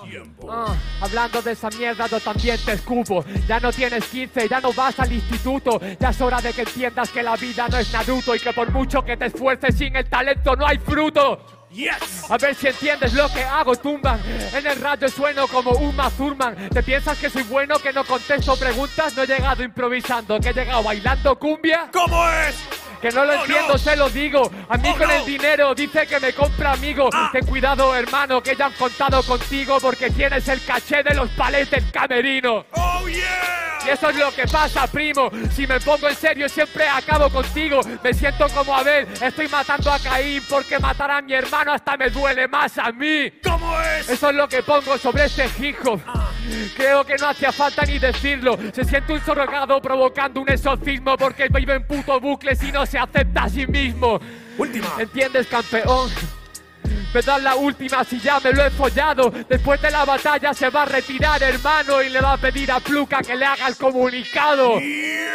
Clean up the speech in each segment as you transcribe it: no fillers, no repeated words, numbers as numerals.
Hablando de esa mierda, yo también te escupo. Ya no tienes 15, ya no vas al instituto. Ya es hora de que entiendas que la vida no es Naruto y que por mucho que te esfuerces sin el talento no hay fruto. Yes. A ver si entiendes lo que hago, tumban. En el radio sueno como Uma Thurman. ¿Te piensas que soy bueno, que no contesto preguntas? No he llegado improvisando, que he llegado bailando cumbia. ¿Cómo es? Que no lo entiendo, no. Se lo digo. A mí con el dinero dice que me compra amigo. Ten cuidado, hermano, que ya han contado contigo porque tienes el caché de los paletes camerino. Oh, yeah. Y eso es lo que pasa, primo. Si me pongo en serio siempre acabo contigo. Me siento como Abel, estoy matando a Caín porque matar a mi hermano hasta me duele más a mí. ¿Cómo es? Eso es lo que pongo sobre este hip hop. Creo que no hacía falta ni decirlo. Se siente un sorogado provocando un exorcismo porque vive en puto bucle si no se acepta a sí mismo. Última. ¿Entiendes, campeón? Me das la última si ya me lo he follado. Después de la batalla se va a retirar, hermano, y le va a pedir a Pluca que le haga el comunicado. Yeah.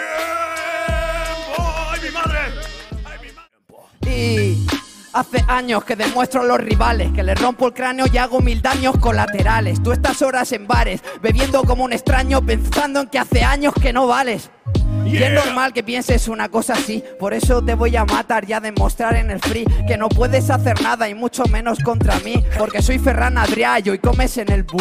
¡Ay, mi madre! ¡Ay, mi madre! Y hace años que demuestro a los rivales que les rompo el cráneo y hago 1000 daños colaterales. Tú estás horas en bares, bebiendo como un extraño, pensando en que hace años que no vales. Y es normal que pienses una cosa así. Por eso te voy a matar y a demostrar en el free que no puedes hacer nada y mucho menos contra mí. Porque soy Ferran Adrià y comes en el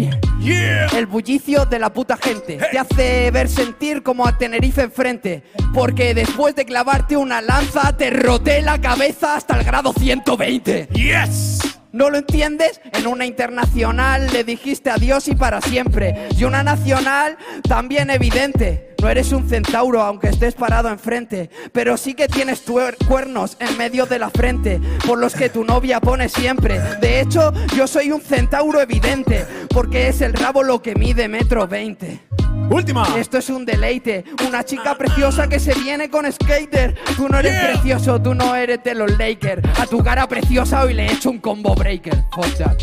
el bullicio de la puta gente. Te hace ver sentir como a Tenerife enfrente. Porque después de clavarte una lanza te roté la cabeza hasta el grado 120. Yes. ¿No lo entiendes? En una internacional le dijiste adiós y para siempre. Y una nacional también evidente. No eres un centauro aunque estés parado enfrente, pero sí que tienes cuernos en medio de la frente, por los que tu novia pone siempre. De hecho, yo soy un centauro evidente, porque es el rabo lo que mide 1,20 m. Última. Esto es un deleite, una chica preciosa que se viene con skater. Tú no eres precioso, tú no eres de los Lakers. A tu cara preciosa hoy le he hecho un combo breaker. Fuck that.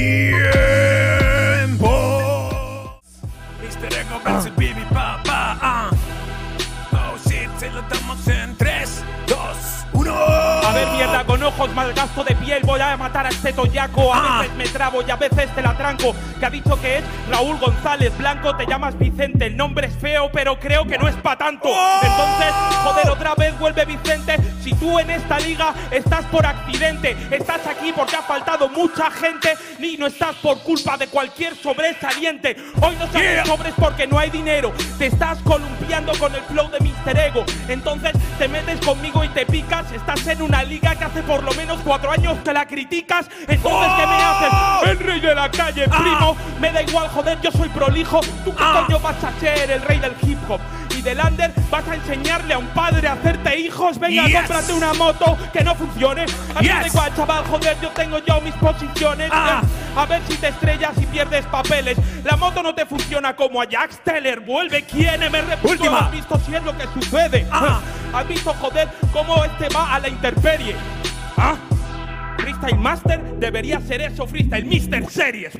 Mr. Ego versus Baby Papa. Oh shit, se lo damos en 3, 2, 1. A ver, mierda, con ojos mal gasto de piel voy a matar a este toyaco. A veces me trabo y a veces te la tranco. Que ha dicho que es Raúl González Blanco. Te llamas Vicente, el nombre es feo, pero creo que no es pa' tanto. Entonces, joder, otra vez vuelve Vicente. Si tú en esta liga estás por accidente, estás aquí porque ha faltado mucha gente, ni no estás por culpa de cualquier sobresaliente. Hoy no salen sobres porque no hay dinero. Te estás columpiando con el flow de Mr. Ego. Entonces te metes conmigo y te picas. Estás en una liga que hace por lo menos 4 años que la criticas. Entonces, ¿qué me haces? El rey de la calle, primo. Me da igual, joder, yo soy prolijo. ¿Tú qué coño vas a ser el rey del hip hop? Y del under vas a enseñarle a un padre a hacerte hijos. Venga, cómprate una moto que no funcione. A mí da igual, chaval, joder, yo tengo ya mis posiciones. A ver si te estrellas y pierdes papeles. La moto no te funciona como a Jack Steller. Vuelve, ¿quién me repuso? ¿Has visto si es lo que sucede? ¿Has visto, joder, cómo este va a la intemperie? Freestyle Master debería ser eso, Freestyle Mr. Series.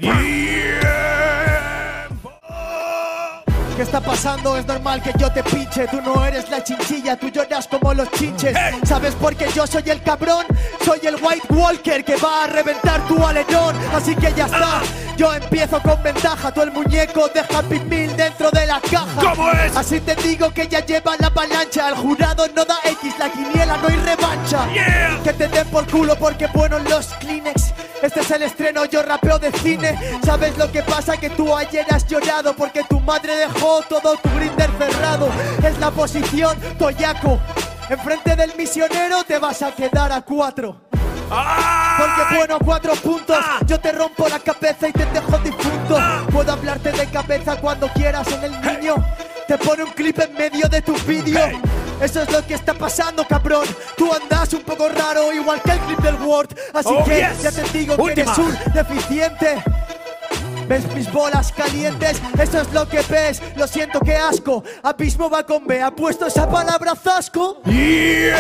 ¿Qué está pasando? Es normal que yo te pinche. Tú no eres la chinchilla, tú lloras como los chinches. ¿Sabes por qué yo soy el cabrón? Soy el White Walker que va a reventar tu alerón. Así que ya está, yo empiezo con ventaja. Tú el muñeco de Happy Meal dentro de la caja. ¿Cómo es? Así te digo que ya lleva la avalancha. El jurado no da X, la quiniela no hay revancha. Que te den por culo porque buenos los Kleenex. Este es el estreno, yo rapeo de cine. ¿Sabes lo que pasa? Que tú ayer has llorado porque tu madre dejó todo tu Grindr cerrado. Es la posición, toyaco. Enfrente del misionero te vas a quedar a 4. Porque bueno, 4 puntos. Yo te rompo la cabeza y te dejo difunto. Puedo hablarte de cabeza cuando quieras en el niño. Te pone un clip en medio de tu vídeo. Eso es lo que está pasando, cabrón. Tú andas un poco raro, igual que el clip del Word. Así que ya te digo que eres un deficiente. ¿Ves mis bolas calientes? Eso es lo que ves. Lo siento, qué asco. Abismo va con B. ¿Ha puesto esa palabra zasco? ¡Tiempo!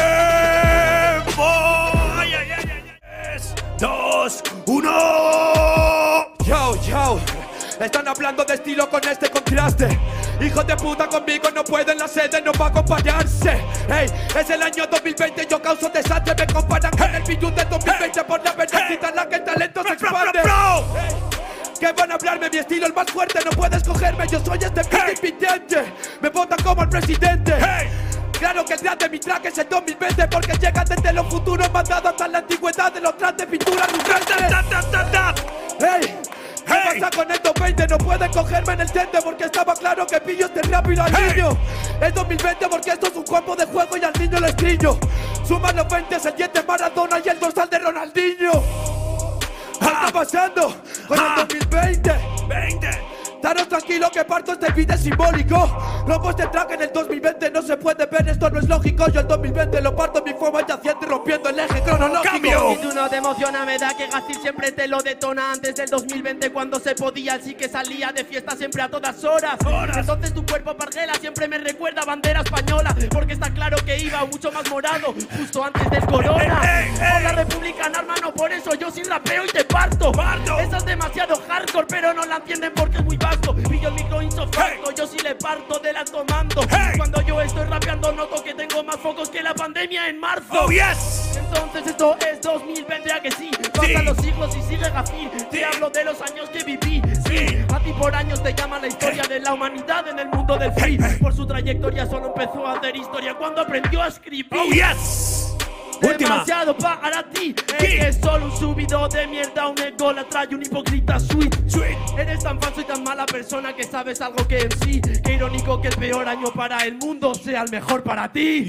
3, 2, 1. Yo, yo. Están hablando de estilo con este contraste. Hijos de puta conmigo no pueden, la sede no va a acompañarse. Hey, es el año 2020, yo causo desastre. Me comparan con el virus de 2020 por la verdad la que el talento se expande. ¿Qué van a hablarme? Mi estilo el más fuerte, no puedes cogerme. Yo soy este invidente. Me votan como el presidente. Claro que el día de mi track es el 2020, porque llegan desde los futuros mandados hasta la antigüedad de los trans de pintura rugiente. ¡Hey! ¿Qué pasa con estos 20? No pueden cogerme en el tente, porque estaba claro que pillo este rápido al niño. Es 2020 porque esto es un campo de juego y al niño le estriño. Suman los 20, el diente Maradona y el dorsal de Ronaldinho. ¿Qué está pasando con el 2020? Daros tranquilo que parto este vídeo simbólico. Rompo este track en el 2020, no se puede ver, esto no es lógico. Yo el 2020 lo parto en mi forma yaciente, rompiendo el eje cronológico. Si tú no te emociona, me da que Gastil siempre te lo detona. Antes del 2020 cuando se podía, sí que salía de fiesta siempre a todas horas. Entonces tu cuerpo parguela siempre me recuerda a bandera española, porque está claro que iba mucho más morado justo antes del corona. Con la republicana, hermano, por eso yo sí rapeo y te parto. Esa es demasiado hardcore, pero no la entienden porque es muy vasto. Pillo el micro insofacto, yo sí le parto del alto mando. Cuando yo estoy rapeando noto que tengo más focos que la pandemia en marzo. Entonces esto es 2020, ¿a que sí? Pasan los siglos y sigue Gafir. Te hablo de los años que viví. A ti por años te llama la historia de la humanidad en el mundo del free. Por su trayectoria solo empezó a hacer historia cuando aprendió a escribir. Demasiado para ti. Eres solo un subido de mierda, un ególatra y un hipócrita sweet. Eres tan falso y tan mala persona que sabes algo que en sí. Qué irónico que el peor año para el mundo sea el mejor para ti.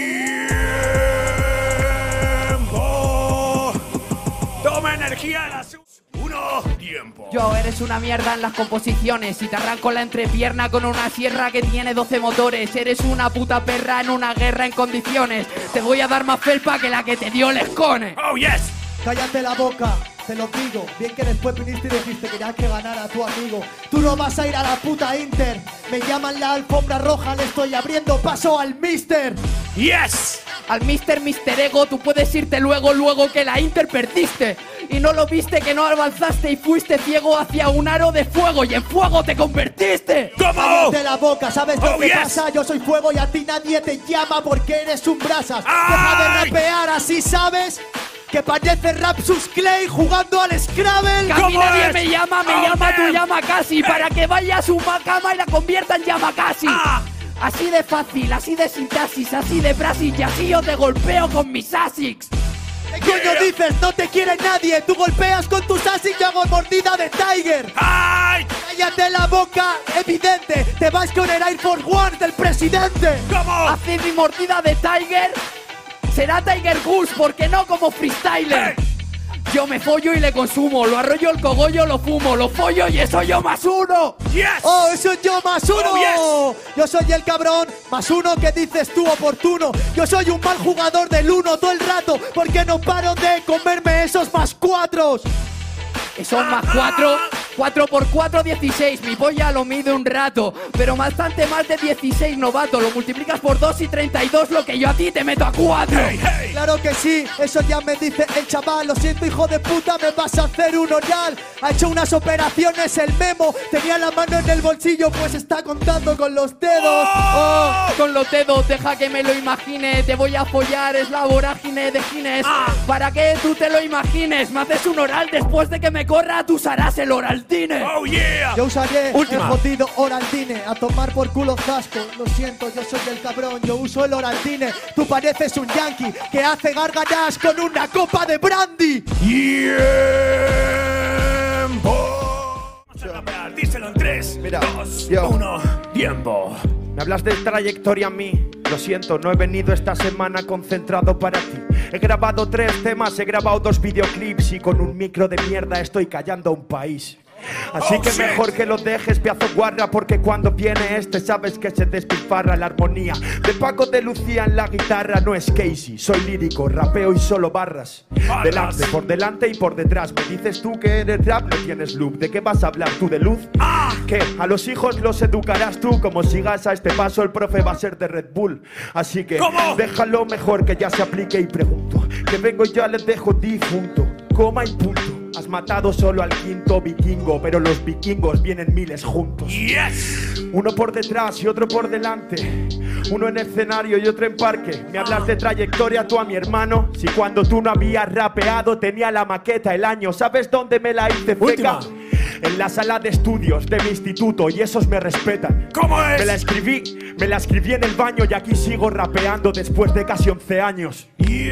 Tiempo. Toma energía a las 1. Tiempo. Yo eres una mierda en las composiciones y te arranco la entrepierna con una sierra que tiene 12 motores. Eres una puta perra en una guerra en condiciones. Te voy a dar más felpa que la que te dio Lescone. Cállate la boca, te lo digo. Bien que después viniste y dijiste que ya que ganar a tu amigo. Tú no vas a ir a la puta Inter. Me llaman la alfombra roja, le estoy abriendo paso al Mister. Al Mister Ego, tú puedes irte luego que la Inter perdiste. Y no lo viste que no avanzaste y fuiste ciego hacia un aro de fuego y en fuego te convertiste. Cállate la boca, ¿sabes lo que pasa? Yo soy fuego y a ti nadie te llama porque eres un brasas. Deja de rapear así, ¿sabes? Que parece Rapsus Clay jugando al Scrabble. Que a mí nadie me llama, tu llama casi. Para que vaya a su cama y la convierta en llama casi. Así de fácil, así de sintaxis, así de brasis y así yo te golpeo con mis ASICs. ¿Qué coño dices? No te quiere nadie. Tú golpeas con tus ASICs y hago mordida de Tiger. Cállate la boca, evidente. Te vas con el Air Force One del presidente. Hace mi mordida de Tiger. Será Tiger Goose, porque no como freestyler. Yo me follo y le consumo, lo arroyo el cogollo, lo fumo, lo follo y eso yo más uno. Oh, eso es yo más uno. Yo soy el cabrón más uno que dices tú oportuno. Yo soy un mal jugador del 1 todo el rato, porque no paro de comerme esos más 4. Son más 4. 4 por 4, 16. Mi polla lo mide un rato, pero bastante más de 16, novato. Lo multiplicas por 2 y 32, lo que yo a ti te meto a 4. Claro que sí, eso ya me dice el chaval. Lo siento, hijo de puta, me vas a hacer un oral. Ha hecho unas operaciones el Memo. Tenía la mano en el bolsillo, pues está contando con los dedos. Con los dedos, deja que me lo imagine. Te voy a follar, es la vorágine de Gines. Para que tú te lo imagines, me haces un oral después de que me corra, tú usarás el oral. Yo usaré el jodido Oraldine. A tomar por culo zasco. Lo siento, yo soy el cabrón. Yo uso el Oraldine. Tú pareces un yankee que hace gárgaras con una copa de brandy. Tiempo. Vamos a rapear, díselo en 3, 2, 1. Tiempo. Me hablas de trayectoria a mí. Lo siento, no he venido esta semana concentrado para ti. He grabado 3 temas, he grabado 2 videoclips y con un micro de mierda estoy callando a un país. Así que mejor que lo dejes, pedazo guarra, porque cuando viene sabes que se despilfarra la armonía. De Paco de Lucía en la guitarra, no es Casey. Soy lírico, rapeo y solo barras. Delante, por delante y por detrás. Me dices tú que eres rap, no tienes look. ¿De qué vas a hablar tú, de luz? ¿Qué? A los hijos los educarás tú. Como sigas a este paso, el profe va a ser de Red Bull. Así que déjalo mejor que ya se aplique y pregunto. Que vengo y ya les dejo difunto. Coma y punto. Has matado solo al quinto vikingo, pero los vikingos vienen miles juntos. Uno por detrás y otro por delante. Uno en escenario y otro en parque. Me hablas de trayectoria tú a mi hermano. Si cuando tú no habías rapeado tenía la maqueta el año. ¿Sabes dónde me la hice feca? en la sala de estudios de mi instituto y esos me respetan. ¿Cómo es? Me la escribí en el baño y aquí sigo rapeando después de casi 11 años.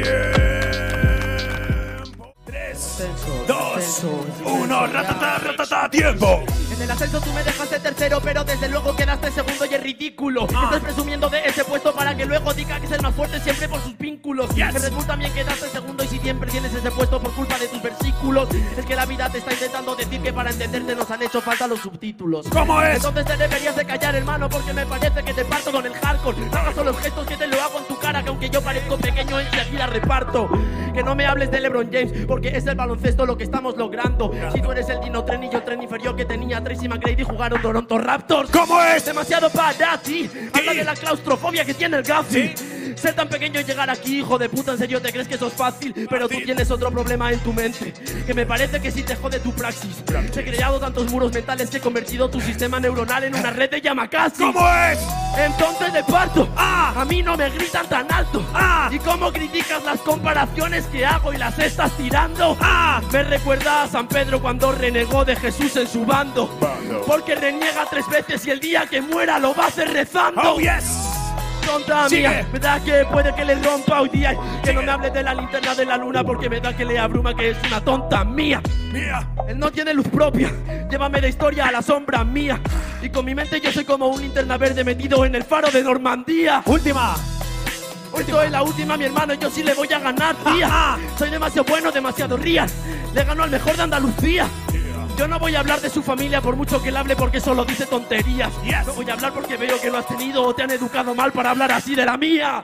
3, 2, 1, ratata, ratata, tiempo. En el ascenso tú me dejaste tercero, pero desde luego quedaste segundo y es ridículo. Estás presumiendo de ese puesto para que luego diga que es el más fuerte siempre por sus vínculos. En Red Bull también quedaste segundo y si siempre tienes ese puesto por culpa de tus versículos. Es que la vida te está intentando decir que para entenderte nos han hecho falta los subtítulos. ¿Cómo es? Entonces te deberías de callar, hermano, porque me parece que te parto con el hardcore. No hagas solo los gestos que te lo hago en tu cara, que aunque yo parezco pequeño en sí aquí la reparto. Que no me hables de LeBron James, porque es el baloncesto lo que estamos logrando. Si tú eres el Dino Tren y yo el tren inferior que tenía Tracy McGrady, jugaron Toronto Raptors. ¿Cómo es? Demasiado para ti. Habla de la claustrofobia que tiene el Gafi. Ser tan pequeño y llegar aquí, hijo de puta, ¿en serio te crees que eso es fácil? Pero tú tienes otro problema en tu mente, que me parece que sí te jode tu praxis. He creado tantos muros mentales que he convertido tu sistema neuronal en una red de Yamakasi. ¿Cómo es? Entonces de parto, a mí no me gritan tan alto. ¿Y cómo criticas las comparaciones que hago y las estás tirando? Me recuerda a San Pedro cuando renegó de Jesús en su bando. Porque reniega 3 veces y el día que muera lo va a hacer rezando. Oh, yes. Tonta mía, me da que puede que le rompa hoy día. Que no me hable de la linterna de la luna porque me da que le abruma que es una tonta mía. Él no tiene luz propia, llévame de historia a la sombra mía. Y con mi mente yo soy como un linterna verde metido en el faro de Normandía. Última. Esto es la última, mi hermano, yo sí le voy a ganar, tía. Soy demasiado bueno, demasiado real. Le gano al mejor de Andalucía. Yo no voy a hablar de su familia por mucho que él hable porque solo dice tonterías. No voy a hablar porque veo que lo has tenido o te han educado mal para hablar así de la mía.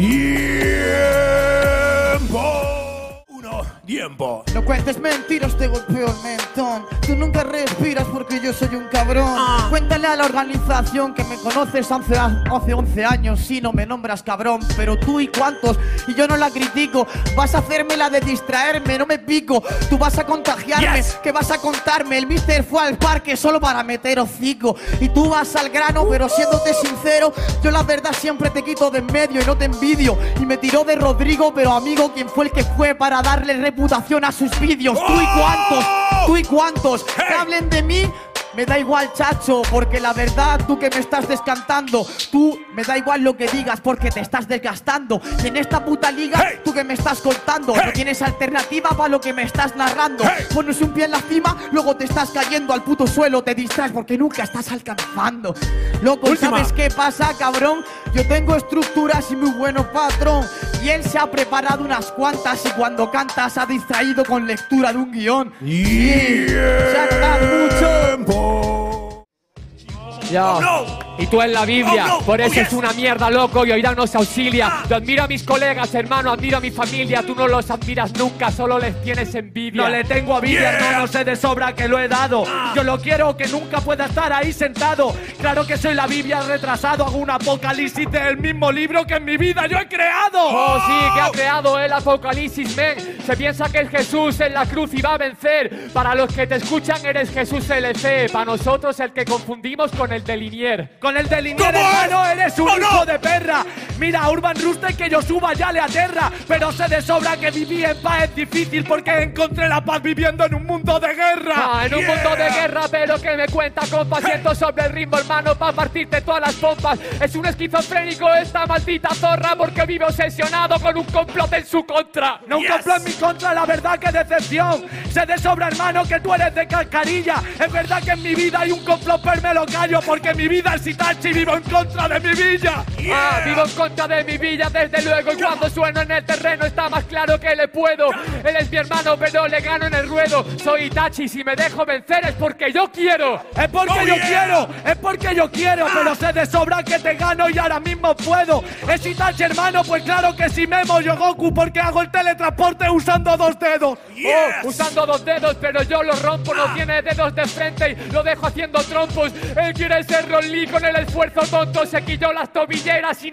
Tiempo. No cuentes mentiras, te golpeo el mentón. Tú nunca respiras porque yo soy un cabrón. Cuéntale a la organización que me conoces hace 11 años. Si no me nombras cabrón, pero tú y cuántos. Y yo no la critico. Vas a hacerme la de distraerme, no me pico. Tú vas a contagiarme, que vas a contarme. El mister fue al parque solo para meter hocico. Y tú vas al grano, pero siéndote sincero, yo la verdad siempre te quito de en medio y no te envidio. Y me tiró de Rodrigo, pero amigo, ¿quién fue el que fue para darle reputación a sus vídeos? ¿Tú y cuántos? ¿Tú y cuántos? Que hablen de mí. Me da igual, chacho, porque la verdad, tú que me estás descantando, tú me da igual lo que digas porque te estás desgastando. Y en esta puta liga, tú que me estás contando, no tienes alternativa para lo que me estás narrando. Pones un pie en la cima, luego te estás cayendo al puto suelo, te distraes porque nunca estás alcanzando. Loco, ¿sabes qué pasa, cabrón? Yo tengo estructuras y muy bueno patrón. Y él se ha preparado unas cuantas y cuando cantas ha distraído con lectura de un guión. Sí, se ha tardado mucho. Ya. Y tú en la Biblia, por eso es una mierda, loco, y Oirán nos auxilia. Yo admiro a mis colegas, hermano, admiro a mi familia. Tú no los admiras nunca, solo les tienes envidia. No le tengo a Biblia, hermano, sé de sobra que lo he dado. Yo lo quiero que nunca pueda estar ahí sentado. Claro que soy la Biblia retrasado, hago un apocalipsis del mismo libro que en mi vida yo he creado. Oh, sí, que ha creado el apocalipsis, men. Se piensa que es Jesús en la cruz y va a vencer. Para los que te escuchan eres Jesús LC. Para nosotros el que confundimos con el de Linier. Con el de Linier, hermano, eres un hijo de perra. Mira, Urban Ruste que yo suba ya le aterra. Pero sé de sobra que vivir en paz es difícil porque encontré la paz viviendo en un mundo de guerra. En un mundo de guerra, pero que me cuenta, compa. Siento sobre el ritmo, hermano, pa' partirte todas las pompas. Es un esquizofrénico esta maldita zorra porque vive obsesionado con un complot en su contra. No un complot en mi contra, la verdad que decepción. Sé de sobra, hermano, que tú eres de cascarilla. Es verdad que en mi vida hay un complot, pero me lo callo porque mi vida es Itachi y vivo en contra de mi villa. Vivo en contra de mi villa, desde luego. Y cuando sueno en el terreno está más claro que le puedo. Él es mi hermano, pero le gano en el ruedo. Soy Itachi, si me dejo vencer es porque yo quiero. Es porque yo quiero, es porque yo quiero. Pero sé de sobra que te gano y ahora mismo puedo. Es Itachi, hermano, pues claro que sí, Memo yo Goku, porque hago el teletransporte usando 2 dedos. Usando 2 dedos, pero yo lo rompo. No tiene dedos de frente y lo dejo haciendo trompos. Él quiere ser Ron Lee con el esfuerzo tonto. Se quilló las tobilleras y no levantó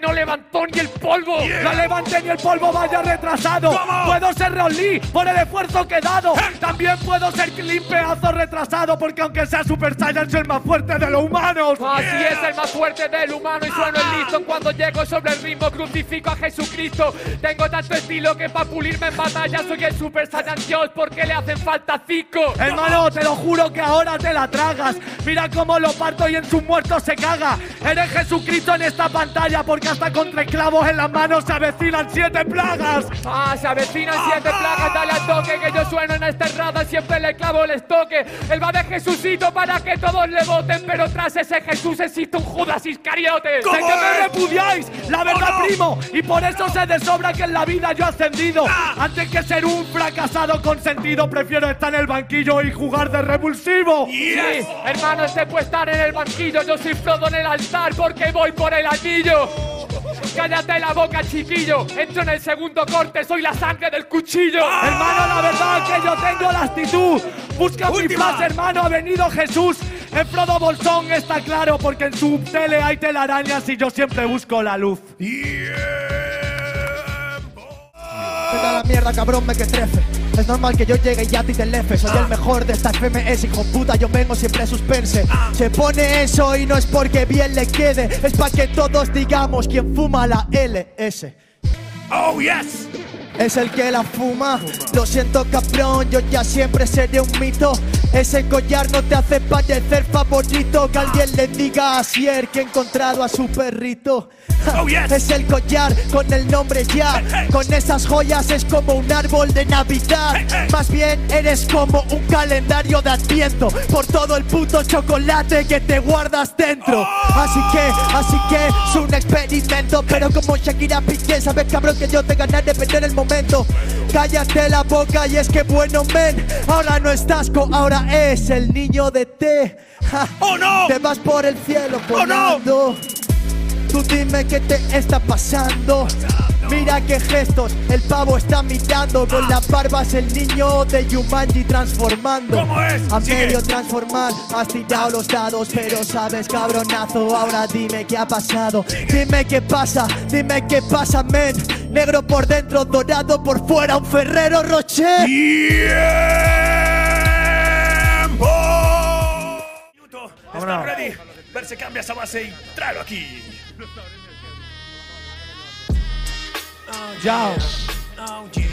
levantón y el polvo. La levante ni el polvo, vaya retrasado. Puedo ser Lee por el esfuerzo que he dado. También puedo ser Clean, pedazo retrasado, porque aunque sea Super Saiyan soy el más fuerte de los humanos. Así es, el más fuerte del humano y sueno el listo. Cuando llego sobre el ritmo crucifico a Jesucristo. Tengo tanto estilo que para pulirme en batalla soy el Super Saiyan Dios, porque le hacen falta 5. Hermano, te lo juro que ahora te la tragas. Mira cómo lo parto y en sus muertos se caga. Eres Jesucristo en esta pantalla, porque hasta con 3 clavos en las manos se avecinan 7 plagas. Se avecinan 7 plagas, dale al toque, que yo sueno en esta errada, siempre le clavo el estoque. Él va de Jesucito para que todos le voten, pero tras ese Jesús existe un Judas Iscariote. Sé que me repudiáis, la verdad, primo, y por eso sé de sobra que en la vida yo he ascendido. Antes que ser un fracasado consentido, prefiero estar en el banquillo y jugar de revulsivo. Sí, hermano, este puede estar en el banquillo, yo soy Frodo en el altar porque voy por el anillo. Cállate la boca, chiquillo. Entro en el segundo corte, soy la sangre del cuchillo. Hermano, la verdad es que yo tengo la actitud. Busca mi frase, hermano, ha venido Jesús. En Frodo Bolsón está claro, porque en su tele hay telarañas y yo siempre busco la luz. Vete a la mierda, cabrón, me que trefe. Es normal que yo llegue y ya ti te lefe. Soy el mejor de esta FMS, hijo puta, yo vengo siempre suspense. Se pone eso y no es porque bien le quede, es pa' que todos digamos quién fuma la LS. Oh, yes. Es el que la fuma. Lo siento, cabrón, yo ya siempre seré un mito. Ese collar no te hace parecer favorito. Que alguien le diga a Asier que he encontrado a su perrito. Oh, yes. Es el collar con el nombre ya. Con esas joyas es como un árbol de Navidad. Más bien eres como un calendario de Adviento, por todo el puto chocolate que te guardas dentro. Así que es un experimento. Pero como Shakira Piqué, sabes, cabrón, que yo te ganaré, pero en el momento. Cállate la boca y es que bueno, men. Ahora no estás ahora es el niño de té. ¡Oh, no! Te vas por el cielo volando. ¡Oh, no! Tú dime qué te está pasando. Mira qué gestos, el pavo está mirando. Con la barba es el niño de Jumanji transformando. ¿Cómo es? A Sigue. medio transformar, has tirado los dados, pero sabes, cabronazo. Ahora dime qué ha pasado. Dime qué pasa, men. Negro por dentro, dorado por fuera, un Ferrero Rocher. ¡Tiempo! Vámonos. ¿Estás ready? Ver si cambia esa base y tráelo aquí. Oh, Yao. Oh, yeah.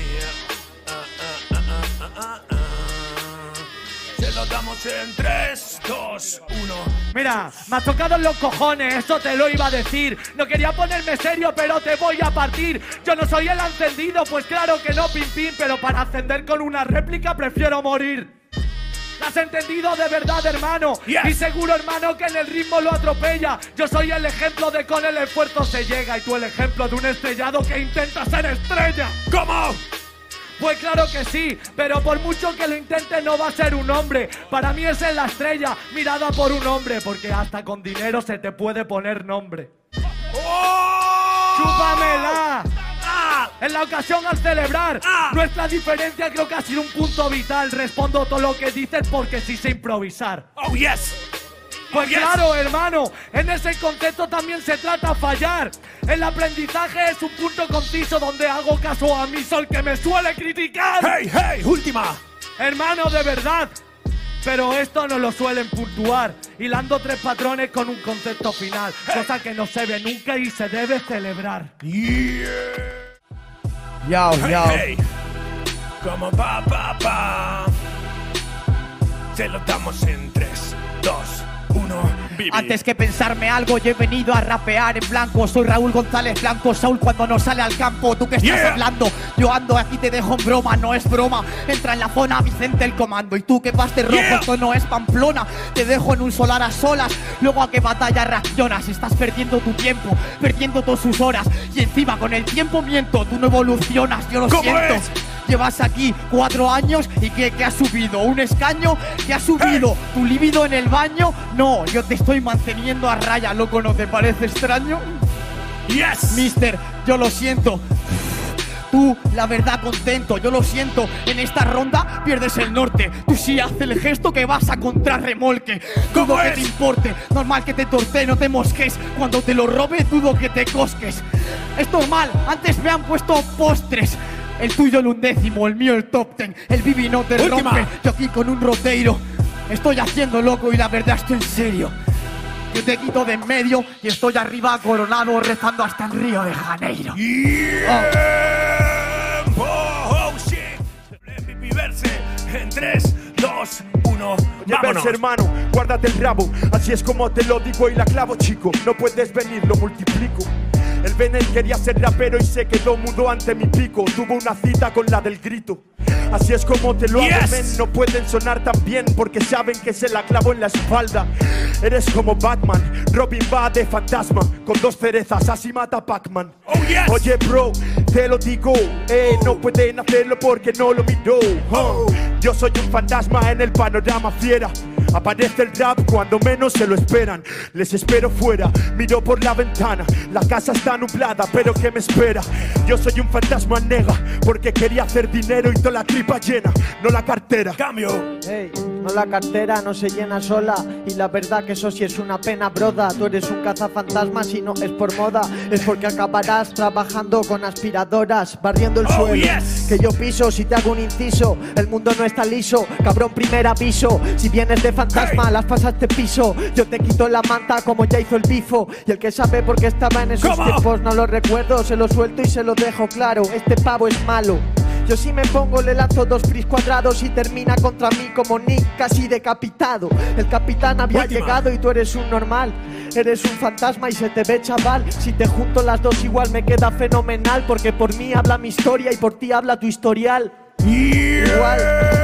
Se lo damos en 3, 2, 1. Mira, me has tocado en los cojones, eso te lo iba a decir. No quería ponerme serio, pero te voy a partir. Yo no soy el encendido, pues claro que no, pim pim. Pero para ascender con una réplica prefiero morir. ¿Lo has entendido de verdad, hermano? Yes. Y seguro, hermano, que en el ritmo lo atropella. Yo soy el ejemplo de con el esfuerzo se llega. Y tú el ejemplo de un estrellado que intenta ser estrella. ¿Cómo? Pues claro que sí, pero por mucho que lo intente no va a ser un hombre. Para mí es en la estrella, mirada por un hombre, porque hasta con dinero se te puede poner nombre. ¡Oh! ¡Chúpamela! En la ocasión al celebrar nuestra diferencia creo que ha sido un punto vital. Respondo todo lo que dices porque sí sé improvisar. ¡Oh, yes! Pues Yes. claro, hermano, en ese concepto también se trata fallar. El aprendizaje es un punto conciso donde hago caso a mi sol que me suele criticar. ¡Hey, hey! ¡Última! Hermano, de verdad. Pero esto no lo suelen puntuar, hilando 3 patrones con un concepto final, cosa que no se ve nunca y se debe celebrar. Yao, yao. Hey, como pa. Se lo damos en 3, 2, 1. Antes que pensarme algo, yo he venido a rapear en blanco. Soy Raúl González Blanco, Saúl cuando no sale al campo. ¿Tú qué estás hablando? Yo ando aquí, te dejo en broma, no es broma. Entra en la zona Vicente el comando. Y tú que vas de rojo, esto no es Pamplona. Te dejo en un solar a solas, luego a qué batalla reaccionas. Estás perdiendo tu tiempo, perdiendo todas sus horas. Y encima con el tiempo miento, tú no evolucionas, yo lo siento. Llevas aquí 4 años y ¿qué has subido? ¿Un escaño? ¿Qué has subido? ¿Tu líbido en el baño? No, yo te estoy manteniendo a raya, loco, ¿no te parece extraño? Yes. Mister, yo lo siento. Tú, la verdad, contento, yo lo siento. En esta ronda pierdes el norte. Tú sí haces el gesto que vas a contrarremolque. Dudo que te importe, normal que te torte, no te mosques. Cuando te lo robe, dudo que te cosques. Es normal, antes me han puesto postres. El tuyo el 11º, el mío el top 10. El Bibi no te rompe, yo aquí con un roteiro. Estoy haciendo loco y la verdad estoy en serio. Yo te quito de en medio y estoy arriba coronado rezando hasta en Río de Janeiro. Oh shit. Viverse en 3, 2, 1. Vámonos, hermano, guárdate el rabo. Así es como te lo digo y la clavo, chico. No puedes venir, lo multiplico. El Benel quería ser rapero y se quedó mudo ante mi pico. Tuvo una cita con la del grito. Así es como te lo hago, men. No pueden sonar tan bien porque saben que se la clavo en la espalda. Eres como Batman, Robin va de fantasma. Con 2 cerezas, así mata a Pac-Man. Oye, bro, te lo digo, no pueden hacerlo porque no lo miró. Yo soy un fantasma en el panorama fiera. Aparece el rap cuando menos se lo esperan. Les espero fuera, miro por la ventana. La casa está nublada, pero ¿qué me espera? Yo soy un fantasma nega, porque quería hacer dinero y toda la tripa llena, no la cartera. Cambio. Hey, no la cartera no se llena sola. Y la verdad que eso sí es una pena, broda. Tú eres un cazafantasmas y no es por moda. Es porque acabarás trabajando con aspiradoras, barriendo el suelo que yo piso. Si te hago un inciso, el mundo no está liso. Cabrón, primer aviso. Si vienes de fantasma, las pasaste piso. Yo te quito la manta como ya hizo el bifo. Y el que sabe por qué estaba en esos tiempos no lo recuerdo. Se lo suelto y se lo dejo claro. Este pavo es malo. Yo si me pongo le lanzo 2 fris cuadrados y termina contra mí como Nick casi decapitado. El capitán había llegado y tú eres un normal. Eres un fantasma y se te ve, chaval. Si te junto las dos igual me queda fenomenal, porque por mí habla mi historia y por ti habla tu historial. Igual.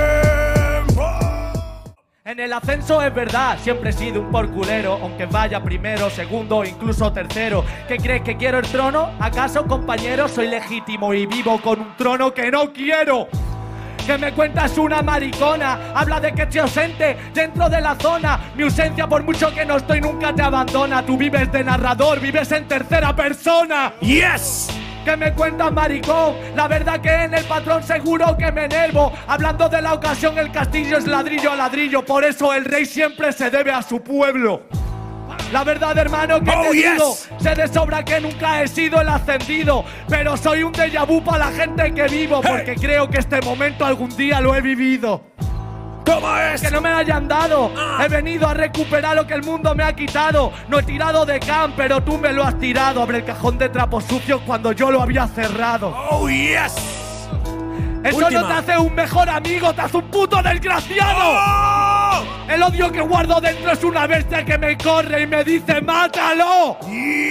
En el ascenso es verdad, siempre he sido un porculero, aunque vaya primero, segundo o incluso tercero. ¿Qué crees que quiero el trono? ¿Acaso, compañero, soy legítimo y vivo con un trono que no quiero? Que me cuentas una maricona, habla de que estoy ausente dentro de la zona. Mi ausencia, por mucho que no estoy, nunca te abandona. Tú vives de narrador, vives en tercera persona. ¡Yes! ¿Qué me cuentas, maricón? La verdad que en el patrón seguro que me enervo. Hablando de la ocasión, el castillo es ladrillo a ladrillo. Por eso el rey siempre se debe a su pueblo. La verdad, hermano, que te digo, sé de sobra que nunca he sido el ascendido, pero soy un déjà vu para la gente que vivo, porque creo que este momento algún día lo he vivido. ¿Cómo es? Que no me lo hayan dado. He venido a recuperar lo que el mundo me ha quitado. No he tirado de can, pero tú me lo has tirado. Abre el cajón de trapos sucios cuando yo lo había cerrado. ¡Oh, yes! Eso no te hace un mejor amigo, te hace un puto desgraciado. El odio que guardo dentro es una bestia que me corre y me dice ¡mátalo!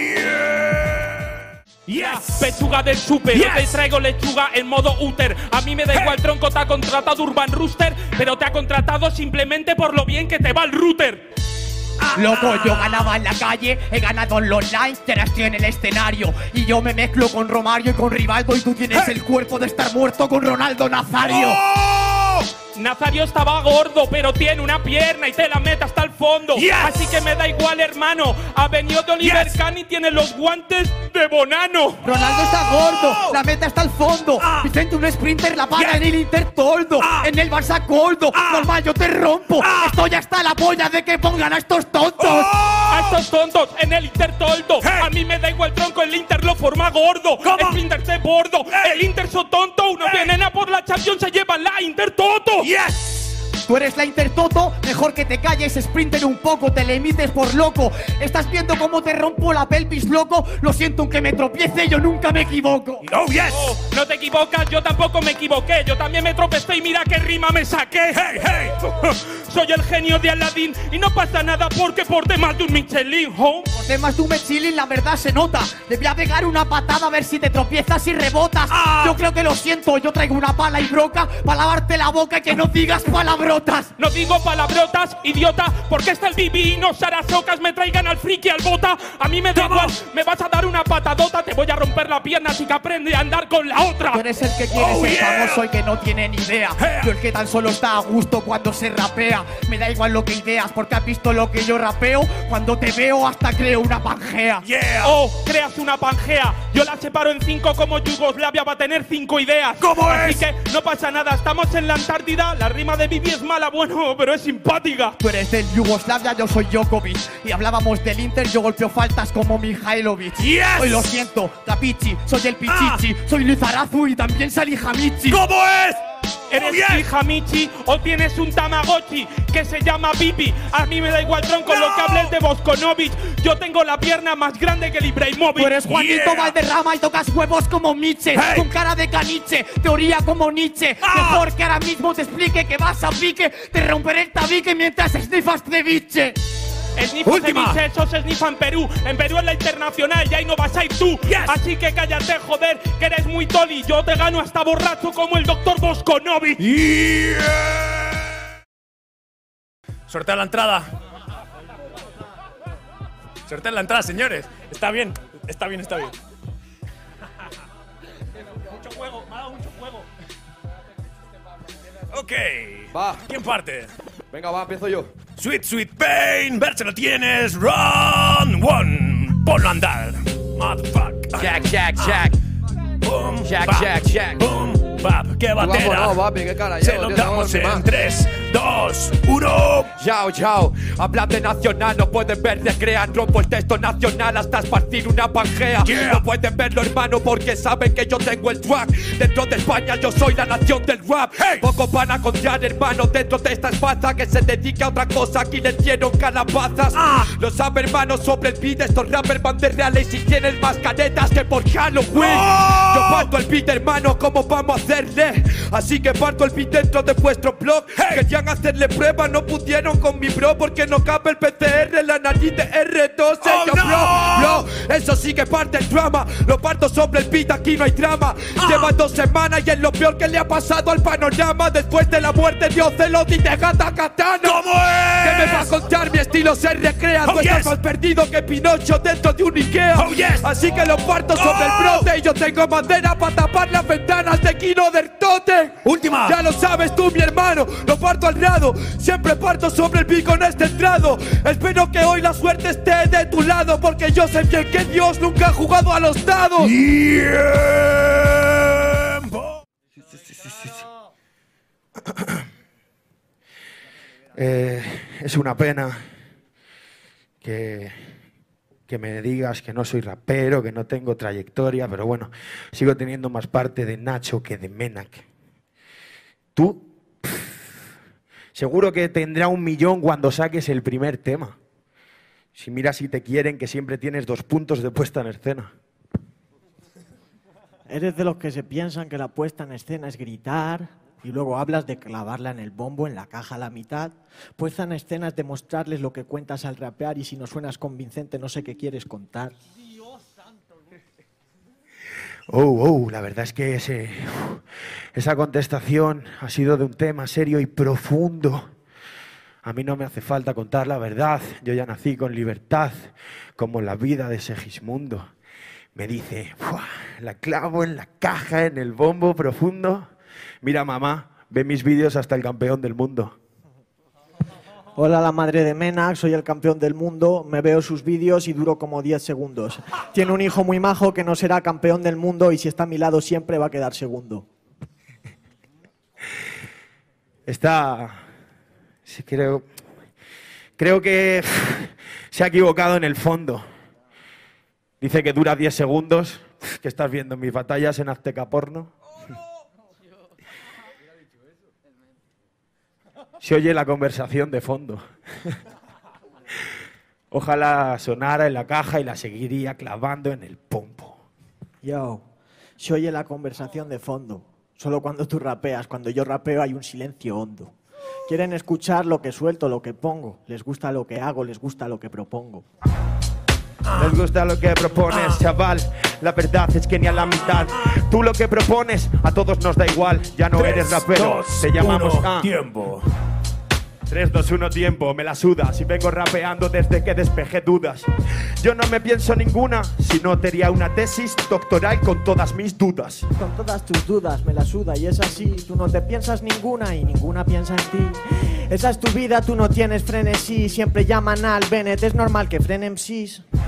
Pechuga del super, yo te traigo lechuga en modo úter. A mí me da igual, tronco, te ha contratado Urban Rooster, pero te ha contratado simplemente por lo bien que te va el router. Loco, yo ganaba en la calle, he ganado en los online, te estoy en el escenario. Y yo me mezclo con Romario y con Rivaldo, y tú tienes el cuerpo de estar muerto con Ronaldo Nazario. Nazario estaba gordo, pero tiene una pierna y te la mete hasta el fondo. Así que me da igual, hermano. Ha venido de Oliver Kahn y tiene los guantes de Bonano. Ronaldo está gordo, la mete hasta el fondo. Vicente, un sprinter, la para en el Intertoldo. En el Barça Goldo, normal, yo te rompo. Estoy hasta la polla de que pongan a estos tontos. A estos tontos en el Intertoldo. A mí me da igual, tronco, el Inter lo forma gordo. Sprinter de bordo, el Inter son tonto. Unos vienen a por la Champions, se llevan la Intertoto. Tú eres la Intertoto, mejor que te calles, Sprinter, un poco, te le emites por loco. ¿Estás viendo cómo te rompo la pelvis, loco? Lo siento, aunque me tropiece, yo nunca me equivoco. No te equivocas, yo tampoco me equivoqué. Yo también me tropecé y mira qué rima me saqué. Soy el genio de Aladdin y no pasa nada porque porté más de un Michelin, Porté más de un Michelin, la verdad se nota. Debía pegar una patada a ver si te tropiezas y rebotas. Yo creo que lo siento, yo traigo una pala y broca para lavarte la boca y que no digas palabrotas. No digo palabrotas, idiota, porque está el Bibi y no Sarasocas me traigan al friki al bota. A mí me da igual, me vas a dar una patadota, te voy a romper la pierna así que aprende a andar con la otra. Tú eres el que quiere ser famoso y que no tiene ni idea. Yo el que tan solo está a gusto cuando se rapea. Me da igual lo que ideas, porque has visto lo que yo rapeo. Cuando te veo hasta creo creo una Pangea. Oh, creas una Pangea. Yo la separo en 5 como Yugoslavia va a tener 5 ideas. ¿Cómo Así es? que no pasa nada, estamos en la Antártida. La rima de Bibi es mala, bueno, pero es simpática. Tú eres del Yugoslavia, yo soy Djokovic. Y hablábamos del Inter, yo golpeo faltas como Mihailovic. Hoy lo siento, Capichi, soy el Pichichi. Soy Lizarazu y también Salihamichi. ¿Cómo es? ¿Eres Hamichi o tienes un Tamagotchi que se llama Pipi? A mí me da igual tronco lo que hables de Boskonovic. Yo tengo la pierna más grande que el Ibrahimovic. Tú eres Juanito Valderrama y tocas huevos como Nietzsche. Con cara de caniche, teoría como Nietzsche. Mejor que ahora mismo te explique que vas a pique. Te romperé el tabique mientras snifas ceviche. Snifas ceviche, eso se snifa en Perú. En Perú es la internacional y ahí no vas a ir tú. Así que cállate, joder, que eres muy toli. Yo te gano hasta borracho como el doctor Boskonovic. Sortea la entrada. Sortea la entrada, señores. Está bien, está bien, está bien. Mucho juego, me ha dado mucho juego. Ok. Va. ¿Quién parte? Venga, va, empiezo yo. Sweet, sweet pain. Ver si lo tienes. Run, one. Ponlo a andar. Motherfucker. Jack, Jack, Jack. Boom, Jack, bap, Jack, Jack. Boom, bap. ¡Qué batera! Vamos, papi, qué cara Se llevo, lo tío, damos no, en 3, 2, 1. Yao, yao, hablan de nacional, no pueden ver, recrean, rompo el texto nacional hasta esparcir una pangea. No pueden verlo, hermano, porque saben que yo tengo el track. Dentro de España yo soy la nación del rap. Pocos van a confiar, hermano, dentro de esta espaza que se dedique a otra cosa, aquí les dieron calabazas. Lo sabe, hermano, sobre el beat, estos rappers van de reales y tienen más caretas que por Halloween. Yo parto el beat, hermano, ¿cómo vamos a hacerle? Así que parto el beat dentro de vuestro blog. Querían hacerle pruebas, no pudieron con mi bro porque no cabe el PCR, la nariz de R2. Bro, eso sí que parte el drama. Lo parto sobre el beat, aquí no hay drama. Lleva 2 semanas y es lo peor que le ha pasado al panorama. Después de la muerte de Ocelot y de Gata Katana. ¿Cómo es? ¿Qué me va a contar? Mi estilo se recrea. Tú estás más perdido que Pinocho dentro de un Ikea. Así que lo parto sobre el brote. Y yo tengo madera para tapar las ventanas de Kino del Tote. Última. Ya lo sabes tú, mi hermano. Lo parto al grado. Siempre parto sobre el pico en este entrado. Espero que hoy la suerte esté de tu lado, porque yo sé bien que Dios nunca ha jugado a los dados. Es una pena que me digas que no soy rapero, que no tengo trayectoria, pero bueno, sigo teniendo más parte de Nacho que de Menac. Tú, seguro que tendrá 1 millón cuando saques el primer tema. Si mira si te quieren, que siempre tienes 2 puntos de puesta en escena. Eres de los que se piensan que la puesta en escena es gritar y luego hablas de clavarla en el bombo, en la caja a la mitad. Puesta en escena es demostrarles lo que cuentas al rapear y si no suenas convincente no sé qué quieres contar. La verdad es que esa contestación ha sido de un tema serio y profundo. A mí no me hace falta contar la verdad, yo ya nací con libertad, como la vida de Segismundo. Me dice, la clavo en la caja, en el bombo profundo. Mira, mamá, ve mis vídeos hasta el campeón del mundo. Hola, la madre de Menac, soy el campeón del mundo, me veo sus vídeos y duro como 10 segundos. Tiene un hijo muy majo que no será campeón del mundo y si está a mi lado siempre va a quedar segundo. Sí, creo que se ha equivocado en el fondo. Dice que dura 10 segundos. ¿Qué estás viendo? ¿Mis batallas en Azteca Porno? Se oye la conversación de fondo. Ojalá sonara en la caja y la seguiría clavando en el pompo. Yo, se oye la conversación de fondo. Solo cuando tú rapeas, cuando yo rapeo hay un silencio hondo. Quieren escuchar lo que suelto, lo que pongo. Les gusta lo que hago, les gusta lo que propongo. Les gusta lo que propones, chaval. La verdad es que ni a la mitad. Tú lo que propones, a todos nos da igual. Ya no eres rapero, te llamamos tiempo. 3, 2, 1, tiempo, me la suda. Si vengo rapeando desde que despejé dudas. Yo no me pienso ninguna, si no te haría una tesis doctoral con todas mis dudas. Con todas tus dudas me la suda y es así. Tú no te piensas ninguna y ninguna piensa en ti. Esa es tu vida, tú no tienes frenesí. Siempre llaman al Bennett, es normal que frenen MCs.